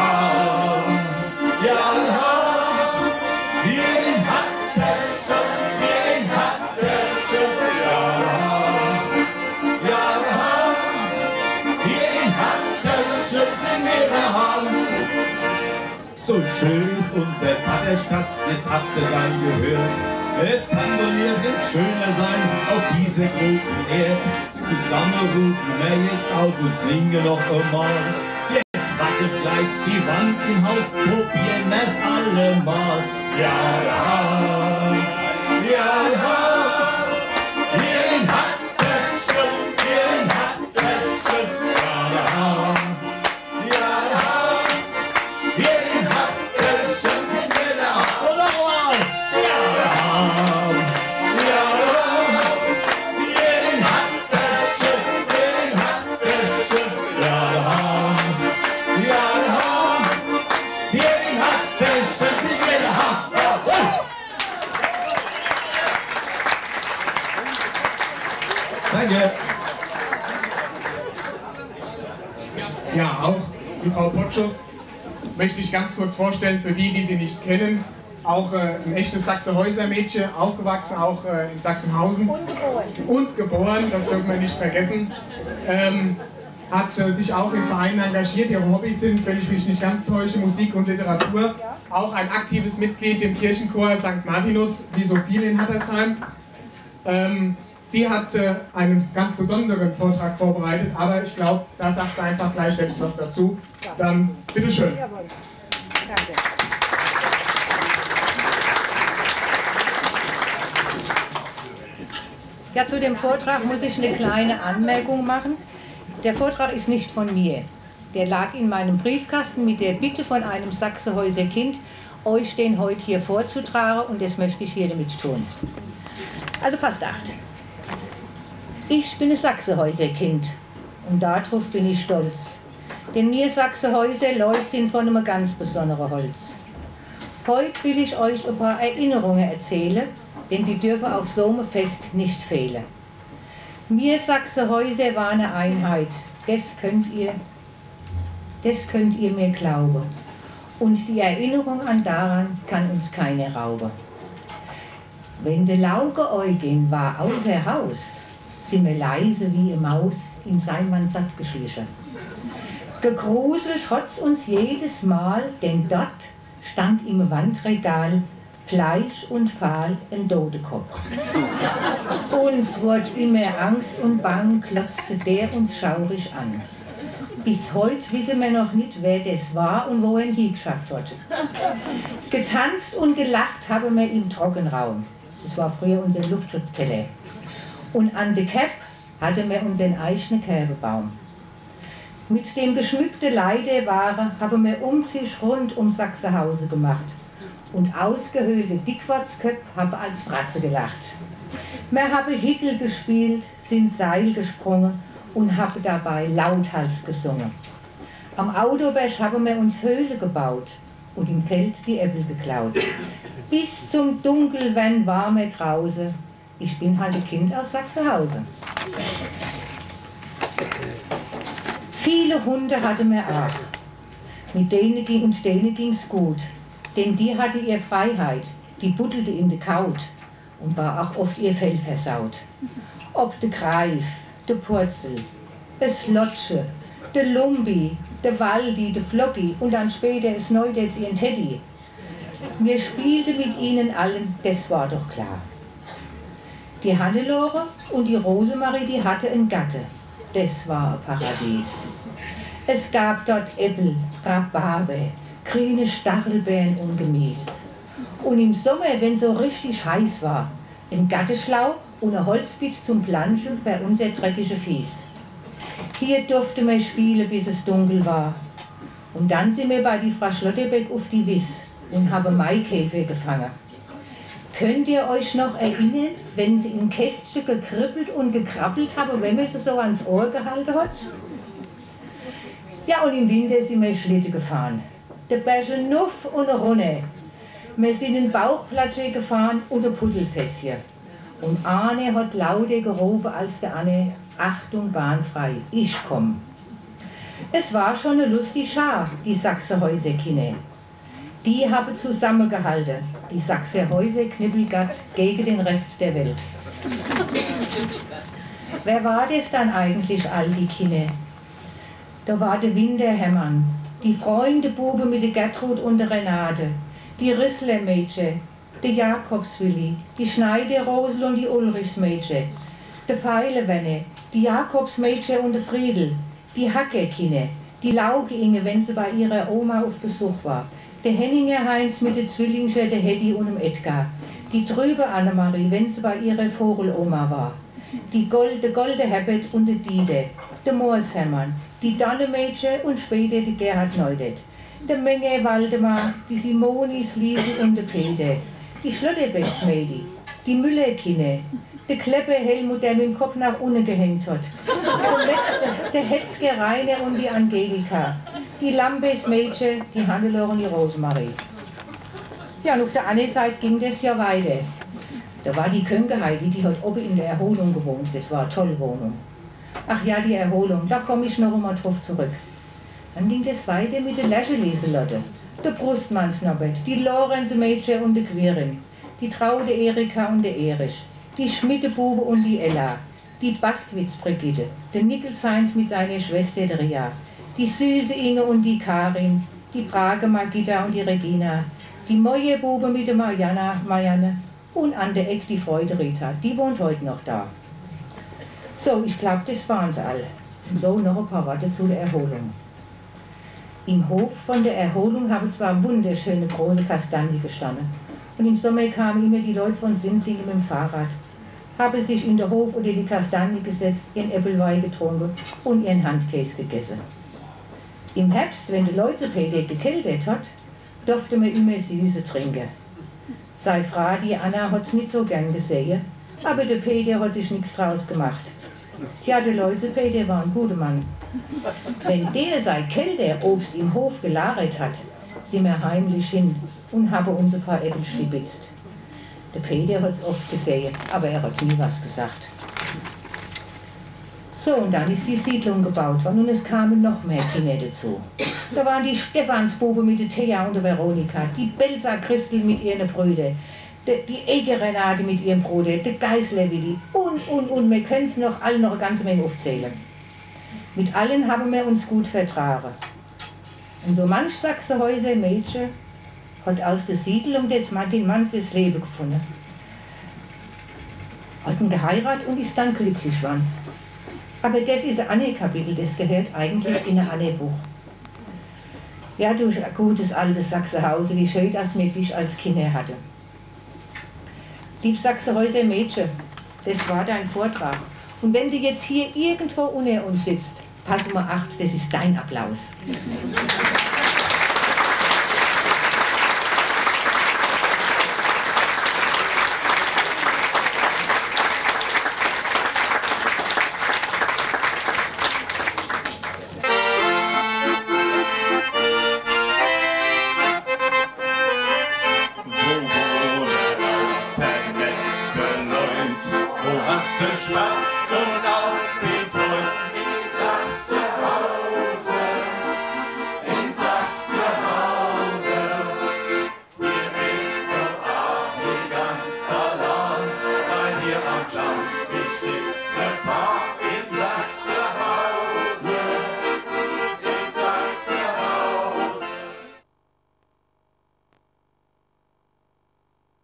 jeden hat der schon, jeden hat der schon. So schön ist unser Vaterstadt, das habt ihr sein gehört. Es kann wohl nirgends schöner sein auf dieser großen Erde. Zusammen rufen wir jetzt aus und singen noch einmal. Jetzt wartet gleich die Wand im Haus, probieren wir's alle mal. Ja, jeden hat der schon, jeden hat der schon. Danke. Ja, auch die Frau Potschus möchte ich ganz kurz vorstellen, für die, die sie nicht kennen. Auch ein echtes Sachsenhäuser-Mädchen, aufgewachsen auch in Sachsenhausen. Und geboren, das dürfen wir nicht vergessen. Hat sich auch in Vereinen engagiert. Ihre Hobbys sind, wenn ich mich nicht ganz täusche, Musik und Literatur. Auch ein aktives Mitglied im Kirchenchor St. Martinus, wie so viele in Hattersheim. Sie hat einen ganz besonderen Vortrag vorbereitet, aber ich glaube, da sagt sie einfach gleich selbst was dazu. Dann bitteschön. Jawohl. Danke. Ja, zu dem Vortrag muss ich eine kleine Anmerkung machen. Der Vortrag ist nicht von mir. Der lag in meinem Briefkasten mit der Bitte von einem Sachsenhäuser Kind, euch den heute hier vorzutragen, und das möchte ich hier damit tun. Also fast 8. Ich bin ein Sachsenhäuser Kind und darauf bin ich stolz. Denn wir Sachsenhäuser Leute sind von einem ganz besonderen Holz. Heute will ich euch ein paar Erinnerungen erzählen, denn die dürfen auf so einem Fest nicht fehlen. Wir Sachsenhäuser waren eine Einheit, das könnt ihr mir glauben. Und die Erinnerung an daran kann uns keine rauben. Wenn der Lauge Eugen war außer Haus, sind wir leise wie eine Maus in sein Mansard geschlichen. Gegruselt trotz uns jedes Mal, denn dort stand im Wandregal bleich und fahl ein Todekopf. Uns wurde immer Angst und Bang, klotzte der uns schaurig an. Bis heute wissen wir noch nicht, wer das war und wo er ihn hingeschafft hat. Getanzt und gelacht haben wir im Trockenraum. Das war früher unser Luftschutzkeller. Und an der Cap hatten wir unseren eigenen Kerbebaum. Mit dem geschmückten Leiterware haben wir sich rund um Sachsenhausen gemacht. Und ausgehöhlte Dickwartsköpfe haben als Fratze gelacht. Wir haben Hickel gespielt, sind Seil gesprungen und haben dabei lauthals gesungen. Am Autoberg haben wir uns Höhle gebaut und im Feld die Äpfel geklaut. Bis zum Dunkel, wenn warme draußen. Ich bin halt ein Kind aus Sachsenhausen. Viele Hunde hatten wir auch. Mit denen ging's gut, denn die hatte ihr Freiheit, die buddelte in de Kaut und war auch oft ihr Fell versaut. Ob de Greif, de Purzel, es Lotsche, de Lumbi, de Waldi, de Flocki und dann später es Neudetz ihren Teddy. Wir spielten mit ihnen allen, das war doch klar. Die Hannelore und die Rosemarie, die hatte ein Gatte, das war ein Paradies. Es gab dort Äpfel, Rhabarber, grüne Stachelbeeren und Gemüse. Und im Sommer, wenn so richtig heiß war, ein Gatteschlauch und ein Holzbit zum Planschen für unser dreckige Fies. Hier durfte man spielen, bis es dunkel war. Und dann sind wir bei die Frau Schlotterbeck auf die Wiss und haben Maikäfer gefangen. Könnt ihr euch noch erinnern, wenn sie im Kästchen gekribbelt und gekrabbelt haben, wenn man sie so ans Ohr gehalten hat? Ja, und im Winter sind wir Schlitten gefahren. Der Berge nuff und runter. Wir sind in Bauchplatsche gefahren und ein Puddelfässchen. Und Arne hat lauter gerufen als der Anne: Achtung, bahnfrei, ich komm. Es war schon eine lustige Schar, die Sachsenhäuser-Kinder. Die haben zusammengehalten, die Sachsenhäuser-Knippelgatt gegen den Rest der Welt. Wer war das dann eigentlich, all die Kinder? Da war der Winterhermann, die Freundebube mit der Gertrud und der Renate, die Rissler-Mädchen, der Jakobswilli, die Schneider-Rosel und die Ulrichs-Mädchen, der Feilewenne, die Jakobsmädchen und der Friedel, die Hackerkinder, die Lauge-Inge, wenn sie bei ihrer Oma auf Besuch war, der Henninger-Heinz mit der Zwillinger, der Heddy und dem Edgar, die Trübe Annemarie, wenn sie bei ihrer Vogeloma war, der Golde Herbert und der Dieter, der Mooshermann, die Dannemädchen und später die Gerhard Neudet, der Menger Waldemar, die Simonis Liesel und der Peter, die Schlotterbecks-Mädi, die Müller-Kinder, der Klepper Helmut, der mit dem Kopf nach unten gehängt hat, der Hetzger Rainer und die Angelika, die Lambes-Mädchen, die Hannelore und die Rosemarie. Ja, und auf der anderen Seite ging das ja weiter. Da war die Könke-Heidi, die hat oben in der Erholung gewohnt, das war eine tolle Wohnung. Ach ja, die Erholung, da komme ich noch einmal drauf zurück. Dann ging das weiter mit der Läscheleselotte, der Brustmannsnorbert, die Lorenze-Mädchen und der Quirin, die Traude Erika und der Erich, die Schmittebube und die Ella, die Baskwitz-Brigitte, der Nickels-Heinz mit seiner Schwester der Ria, die süße Inge und die Karin, die Brage Margita und die Regina, die Moje-Bube mit der Marianne und an der Eck die Freude Rita, die wohnt heute noch da. So, ich glaube, das waren sie alle. Und so noch ein paar Worte zu der Erholung. Im Hof von der Erholung haben zwar wunderschöne große Kastanien gestanden. Und im Sommer kamen immer die Leute von Sindlingen mit dem Fahrrad, haben sich in den Hof oder die Kastanie gesetzt, ihren Äppelwein getrunken und ihren Handkäse gegessen. Im Herbst, wenn der Leuzepeter gekältet hat, durfte man immer Süße trinken. Sei Frau, die Anna hat's nicht so gern gesehen, aber der Peter hat sich nichts draus gemacht. Tja, der Leuzepeter war ein guter Mann. Wenn der sein Kälterobst im Hof gelagert hat, sind wir heimlich hin und haben uns ein paar Äpfel stibitzt. Der Peter hat's oft gesehen, aber er hat nie was gesagt. So, und dann ist die Siedlung gebaut worden und es kamen noch mehr Kinder dazu. Da waren die Stephansbube mit der Thea und der Veronika, die Belsa Christel mit ihren Brüdern, die Ege Renate mit ihrem Bruder, der Geisler Willi und. Wir können es noch alle noch eine ganze Menge aufzählen. Mit allen haben wir uns gut vertragen. Und so manch Sachsenhäuser Mädchen hat aus der Siedlung jetzt mal den Mann fürs Leben gefunden. Hat ihn geheiratet und ist dann glücklich geworden. Aber das ist ein anderes Kapitel, das gehört eigentlich in ein anderes Buch. Ja, du gutes altes Sachsenhausen, wie schön das mit dich als Kinder hatte. Lieb Sachsenhäuser Mädchen, das war dein Vortrag. Und wenn du jetzt hier irgendwo unter uns sitzt, pass mal acht, das ist dein Applaus.